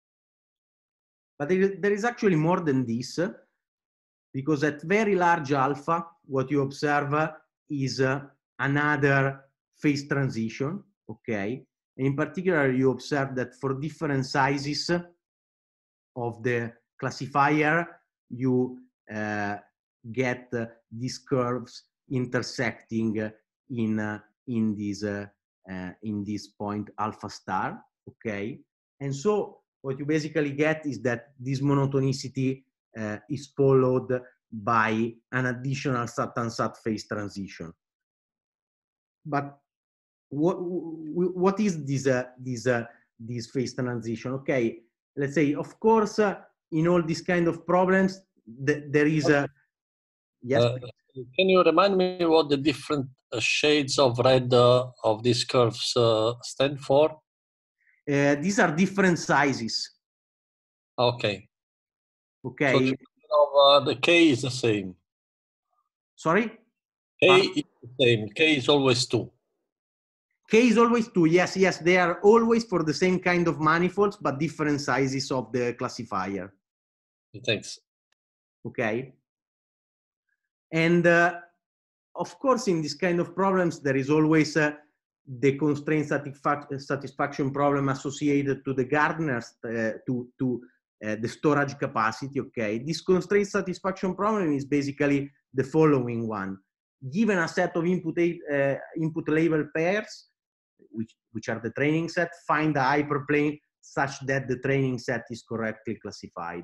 But there, there is actually more than this, because at very large alpha, what you observe is uh, another phase transition, okay? And in particular, you observe that for different sizes of the classifier, you uh, get uh, these curves intersecting uh, in uh, in this uh, uh, in this point alpha star, okay? And so what you basically get is that this monotonicity uh, is followed by an additional sat-ansat phase transition. But what what is this uh, this uh, this phase transition? Okay, let's say, of course, uh, in all these kind of problems, th there is a, yes? Uh, can you remind me what the different uh, shades of red uh, of these curves uh, stand for? Uh, these are different sizes. Okay. Okay. So the, of, uh, the K is the same. Sorry? K Pardon? is the same. K is always two. K is always two. Yes, yes. They are always for the same kind of manifolds, but different sizes of the classifier. Thanks. Okay. And uh, of course, in this kind of problems, there is always uh, the constraint satisfac satisfaction problem associated to the Gardner's, uh, to, to uh, the storage capacity. Okay. This constraint satisfaction problem is basically the following one. Given a set of input, uh, input label pairs, which, which are the training set, find a hyperplane such that the training set is correctly classified.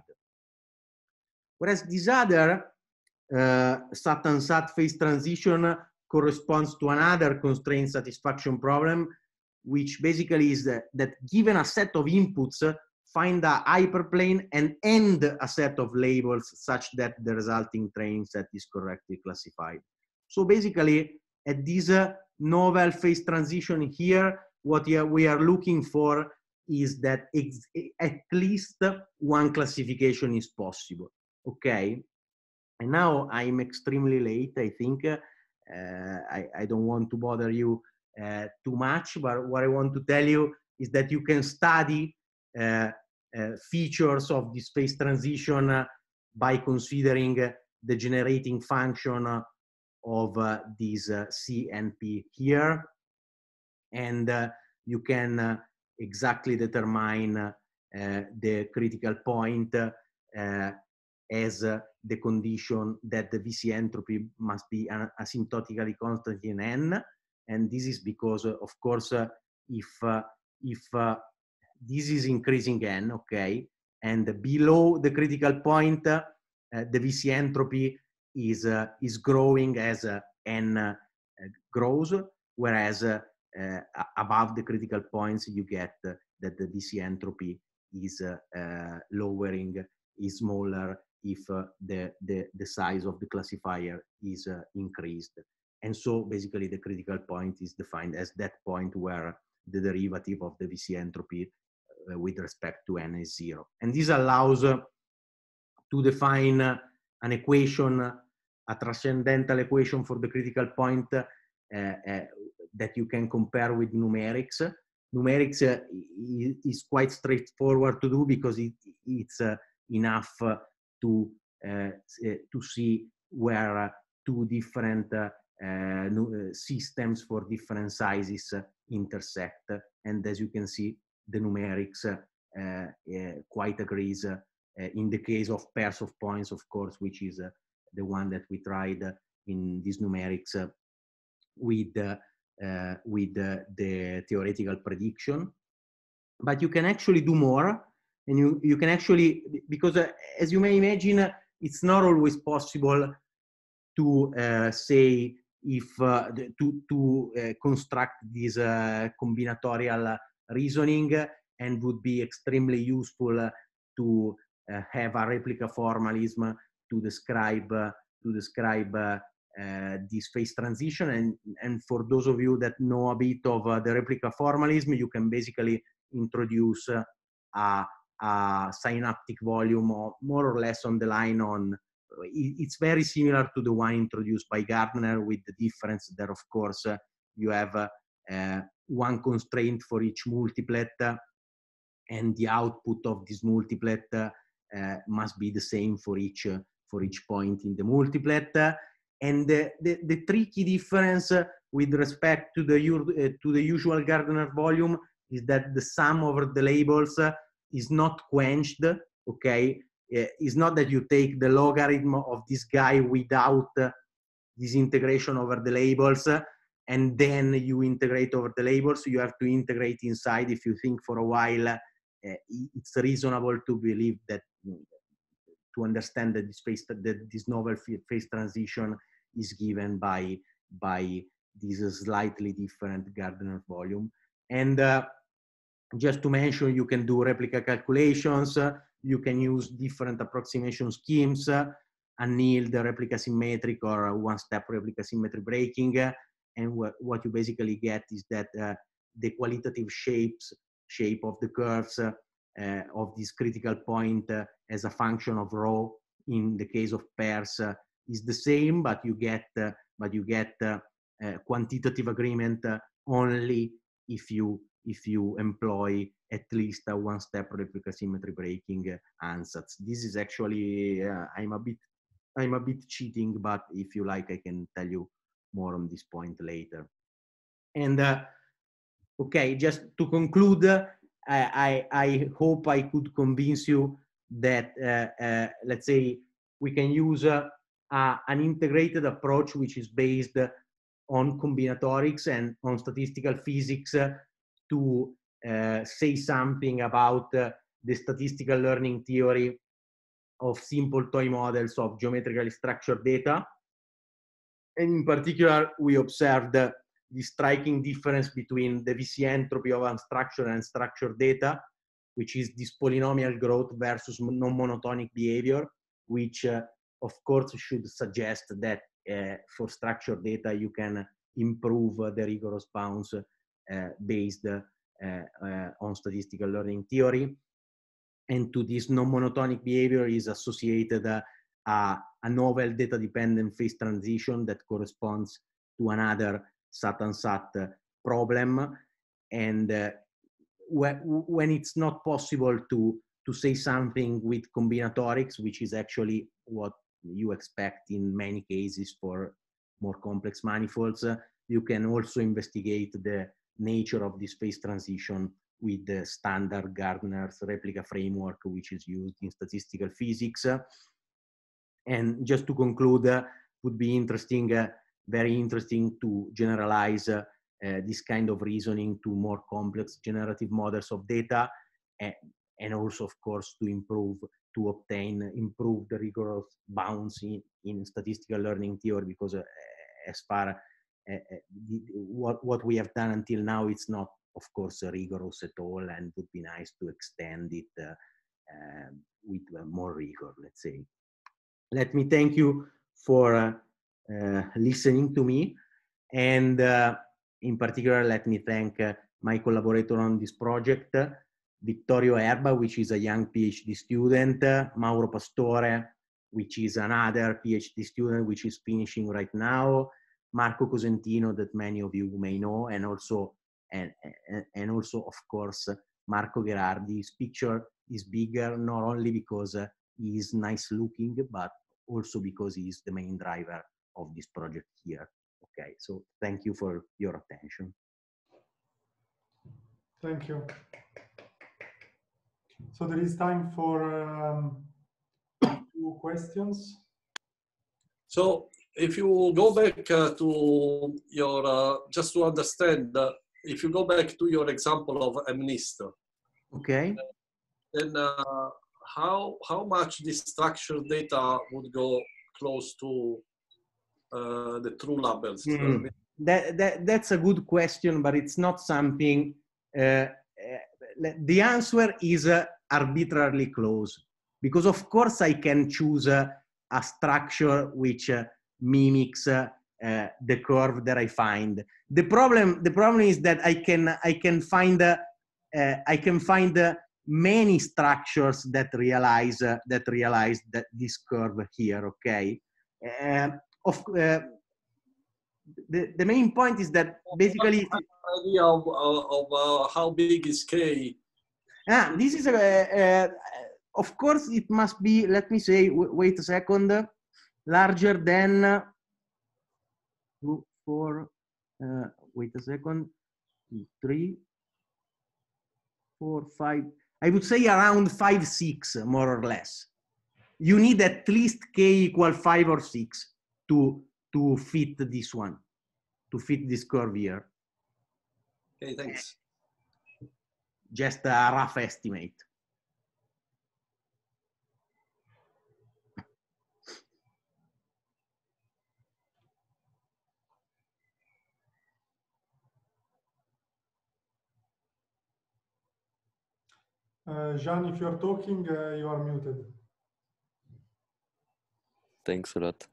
Whereas this other uh, sat and sat phase transition corresponds to another constraint satisfaction problem, which basically is that, that given a set of inputs, find a hyperplane and end a set of labels such that the resulting training set is correctly classified. So basically, at this uh, novel phase transition here, what we are looking for is that ex at least one classification is possible. Okay. And now I'm extremely late, I think. Uh, I, I don't want to bother you uh, too much, but what I want to tell you is that you can study uh, uh, features of this phase transition uh, by considering uh, the generating function uh, of uh, this uh, C and P here. And uh, you can uh, exactly determine uh, the critical point uh, as uh, the condition that the V C entropy must be asymptotically constant in N. And this is because, uh, of course, uh, if, uh, if uh, this is increasing N, okay, and below the critical point, uh, the V C entropy is, uh, is growing as uh, N uh, grows, whereas uh, uh, above the critical points, you get uh, that the V C entropy is uh, uh, lowering, is smaller if uh, the, the, the size of the classifier is uh, increased. And so basically the critical point is defined as that point where the derivative of the V C entropy uh, with respect to N is zero. And this allows uh, to define uh, an equation, a transcendental equation for the critical point uh, uh, that you can compare with numerics. Numerics uh, is quite straightforward to do because it, it's uh, enough uh, to uh, to see where uh, two different uh, uh, systems for different sizes uh, intersect. And as you can see, the numerics uh, uh, quite agrees uh, in the case of pairs of points, of course, which is uh, the one that we tried uh, in this numerics uh, with uh, uh, with uh, the theoretical prediction. But you can actually do more. And you, you can actually, because uh, as you may imagine, uh, it's not always possible to uh, say if, uh, to, to uh, construct this uh, combinatorial reasoning, and would be extremely useful uh, to uh, have a replica formalism to describe, uh, to describe uh, uh, this phase transition. And, and for those of you that know a bit of uh, the replica formalism, you can basically introduce uh, a a synaptic volume, or more or less on the line on, it's very similar to the one introduced by Gardner, with the difference that, of course, uh, you have uh, uh, one constraint for each multiplet, uh, and the output of this multiplet uh, uh, must be the same for each, uh, for each point in the multiplet. Uh, and the, the, the tricky difference uh, with respect to the, uh, to the usual Gardner volume is that the sum over the labels uh, is not quenched, okay? Uh, it's not that you take the logarithm of this guy without uh, this integration over the labels, uh, and then you integrate over the labels. You have to integrate inside. If you think for a while, uh, it's reasonable to believe that, to understand that this phase, that this novel phase transition is given by, by this slightly different Gardner volume. And uh, just to mention, you can do replica calculations, you can use different approximation schemes, annealed replica symmetric or one-step replica symmetry breaking, and what, what you basically get is that uh, the qualitative shapes, shape of the curves uh, uh, of this critical point uh, as a function of rho in the case of pairs uh, is the same, but you get uh, but you get uh, uh, quantitative agreement uh, only if you if you employ at least a one-step replica symmetry breaking uh, ansatz. This is actually uh, I'm a bit I'm a bit cheating, but if you like, I can tell you more on this point later. And uh, okay, just to conclude, uh, I, I hope I could convince you that, uh, uh, let's say, we can use uh, uh, an integrated approach which is based on combinatorics and on statistical physics uh, to uh, say something about uh, the statistical learning theory of simple toy models of geometrically structured data. And in particular, we observed uh, the striking difference between the V C entropy of unstructured and structured data, which is this polynomial growth versus non-monotonic behavior, which uh, of course should suggest that uh, for structured data, you can improve uh, the rigorous bounds uh, based uh, uh, on statistical learning theory. And to this non-monotonic behavior is associated uh, a, a novel data-dependent phase transition that corresponds to another sat-ansat problem. And uh, when, when it's not possible to, to say something with combinatorics, which is actually what you expect in many cases for more complex manifolds, uh, you can also investigate the nature of this phase transition with the standard Gardner's replica framework, which is used in statistical physics. And just to conclude, uh, would be interesting, uh, very interesting to generalize uh, uh, this kind of reasoning to more complex generative models of data, and, and also, of course, to improve, to obtain improved rigorous bounds in, in statistical learning theory, because uh, as far uh, the, what, what we have done until now, it's not, of course, rigorous at all, and would be nice to extend it uh, uh, with uh, more rigor, let's say. Let me thank you for uh, uh, listening to me, and uh, in particular, let me thank uh, my collaborator on this project, uh, Vittorio Erba, which is a young PhD student, uh, Mauro Pastore, which is another PhD student, which is finishing right now, Marco Cosentino, that many of you may know, and also, and, and, and also, of course, Marco Gherardi. His picture is bigger, not only because uh, he is nice looking, but also because he is the main driver of this project here. Okay, so thank you for your attention. Thank you. So there is time for um, two questions. So if you go back uh, to your, uh, just to understand, uh, if you go back to your example of MNIST, okay, then uh, how how much this structured data would go close to uh, the true labels? Mm. That, that, that's a good question, but it's not something, uh, uh, the answer is uh, arbitrarily close, because of course I can choose uh, a structure which uh, mimics uh, uh, the curve that I find. The problem, the problem is that I can, I can find, uh, uh, I can find uh, many structures that realize, uh, that realize that this curve here, okay? Uh, of, uh, The, the main point is that basically idea of, of uh, how big is K. Ah, this is a, uh, of course it must be, let me say, wait a second, larger than two, four, uh, wait a second, three, four, five, I would say around five, six, more or less. You need at least K equal five or six to, to fit this one, to fit this curve here. Okay, thanks. Just a rough estimate. Uh, Jean, if you are talking, uh, you are muted. Thanks a lot.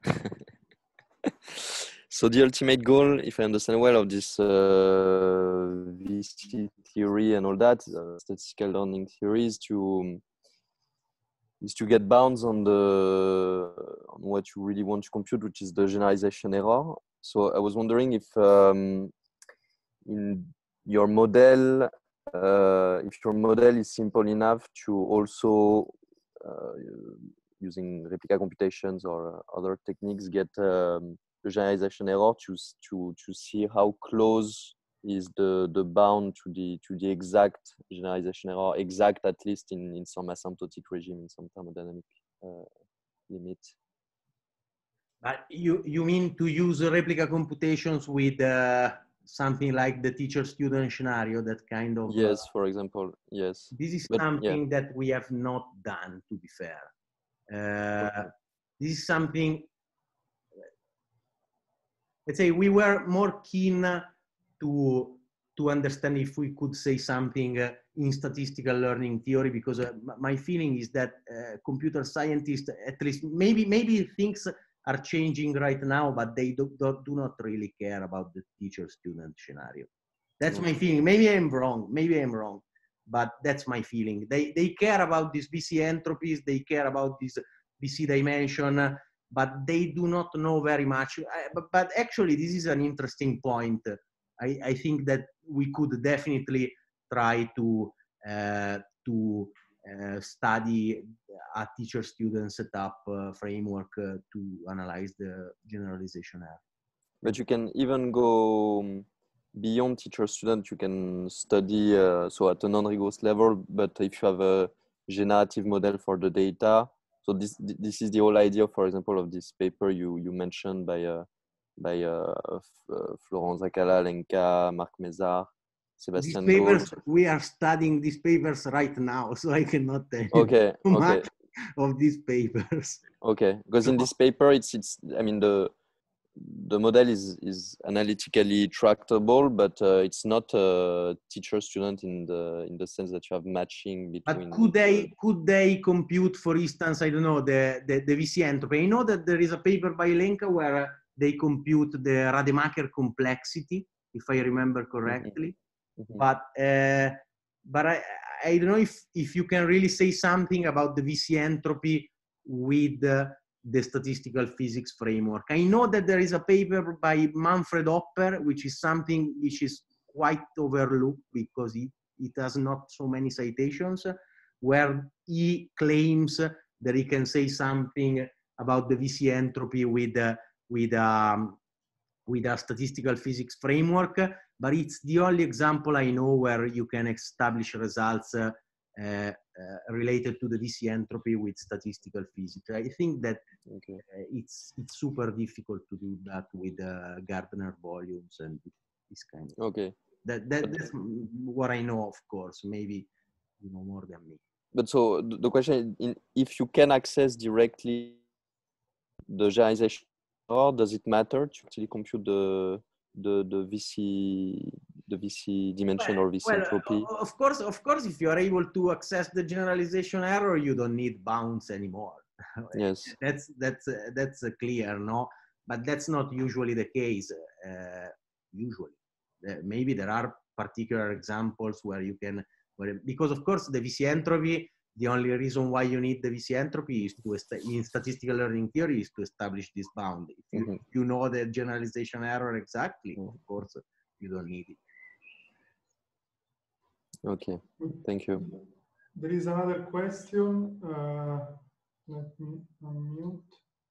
So the ultimate goal, if I understand well, of this uh, V C theory and all that, uh, statistical learning theory, is to is to get bounds on the on what you really want to compute, which is the generalization error. So I was wondering if um, in your model, uh, if your model is simple enough to also uh, using replica computations or other techniques get um, the generalization error to to to see how close is the the bound to the to the exact generalization error, exact at least in in some asymptotic regime, in some thermodynamic uh, limit. But you you mean to use replica computations with uh, something like the teacher-student scenario, that kind of... Yes, uh, for example, yes. This is But, something yeah. that we have not done, to be fair. Uh, Okay. This is something, let's say, we were more keen to, to understand if we could say something uh, in statistical learning theory, because uh, my feeling is that uh, computer scientists, at least, maybe, maybe things are changing right now, but they do, do, do not really care about the teacher-student scenario. That's Okay. my feeling. Maybe I'm wrong. Maybe I'm wrong. But that's my feeling. They, they care about these V C entropies. They care about this V C dimension, but they do not know very much. I, but, but actually, this is an interesting point. I, I think that we could definitely try to, uh, to uh, study a teacher-student setup uh, framework uh, to analyze the generalization error. But you can even go beyond teacher-student. You can study, uh, so at a non-rigorous level, but if you have a generative model for the data, so this this is the whole idea, for example, of this paper you you mentioned by uh, by uh, uh, Florent Zacala, Lenka, Marc Mézard, Sebastian These papers, Gault. we are studying these papers right now, so I cannot tell you Okay, too okay, much of these papers. okay. Because in this paper, it's it's. I mean the the model is is analytically tractable, but uh, it's not a teacher-student in the in the sense that you have matching between. But could the, they could they compute, for instance, I don't know, the the, the V C entropy? I know that there is a paper by Lenka where they compute the Rademacher complexity, if I remember correctly. Mm-hmm. But uh, but I I don't know if if you can really say something about the V C entropy with uh, the statistical physics framework. I know that there is a paper by Manfred Hopper, which is something which is quite overlooked because it, it has not so many citations, where he claims that he can say something about the V C entropy with, uh, with, um, with a statistical physics framework, but it's the only example I know where you can establish results uh, uh, uh, related to the V C entropy with statistical physics. I think that okay. uh, it's it's super difficult to do that with uh, Gardner volumes and this kind of. Okay. That, that that's what I know, of course. Maybe you know more than me. But so the question is, if you can access directly the generalization, or does it matter to actually compute the the the V C the V C dimension Well, or V C well, entropy? of course, of course, if you are able to access the generalization error, you don't need bounds anymore. Yes. that's that's uh, that's uh, clear, no? But that's not usually the case. Uh, usually, uh, maybe there are particular examples where you can, where, because of course the V C entropy. The only reason why you need the V C entropy is to, in statistical learning theory, is to establish this bound. If you, Mm-hmm. if you know the generalization error exactly, Mm-hmm. of course, you don't need it. Okay, thank you. There is another question. Uh, let me unmute.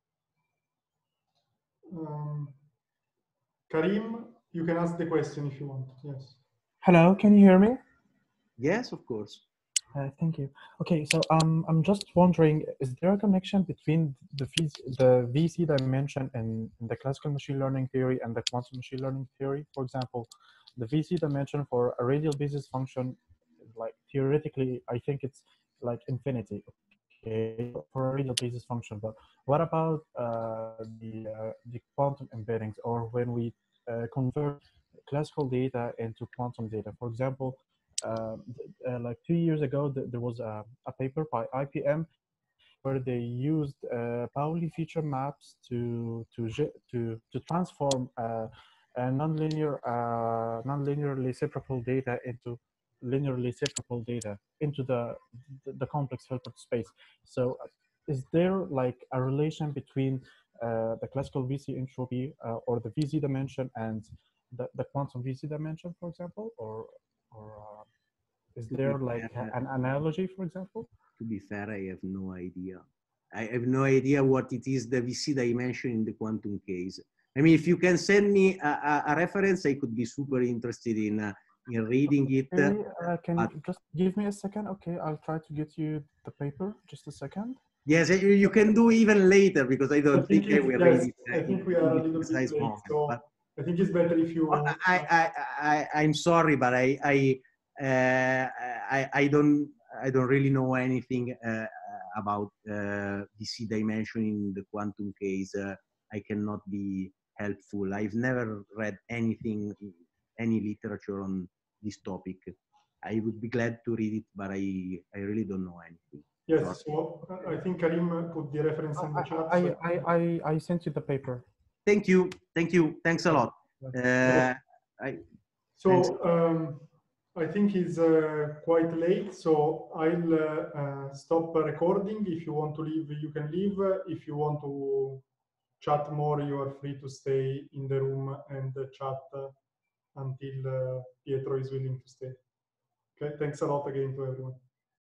Um, Karim, you can ask the question if you want. Yes. Hello, can you hear me? Yes, of course. Uh, thank you. Okay, so um, I'm just wondering, is there a connection between the V C, the V C dimension in, in the classical machine learning theory and the quantum machine learning theory? For example, the V C dimension for a radial basis function, like theoretically, I think it's like infinity. Okay, for a radial basis function, but what about uh, the uh, the quantum embeddings, or when we uh, convert classical data into quantum data? For example, uh, uh, like two years ago, th there was a, a paper by I B M where they used uh, Pauli feature maps to to to to transform uh, a nonlinear uh, nonlinearly separable data into linearly separable data into the the, the complex filtered space. So, is there like a relation between uh, the classical V C entropy uh, or the V Z dimension and the, the quantum V C dimension, for example, or or uh, is there like fair, an analogy, for example? To be fair, I have no idea. I have no idea what it is, the V C dimension in the quantum case. I mean, if you can send me a, a, a reference, I could be super interested in uh, in reading it. Okay, uh, can but, you just give me a second? Okay, I'll try to get you the paper. Just a second. Yes, you, you can do even later because I don't I think, think, think I will yes, read it. I think we are a little bit late, moment, so but, I think it's better if you. I, I, I, I'm sorry, but I, I, uh, I, I don't, I don't really know anything uh, about uh, V C dimension in the quantum case. Uh, I cannot be helpful. I've never read anything, any literature on this topic. I would be glad to read it, but I, I really don't know anything. Yes, Sorry. so I think Karim put the reference in the chat. I, So I, I, I sent you the paper. Thank you. Thank you. Thanks a lot. Uh, I, so um, I think it's uh, quite late, so I'll uh, uh, stop recording. If you want to leave, you can leave. If you want to chat more, you are free to stay in the room and uh, chat uh, until uh, Pietro is willing to stay. Okay, thanks a lot again to everyone.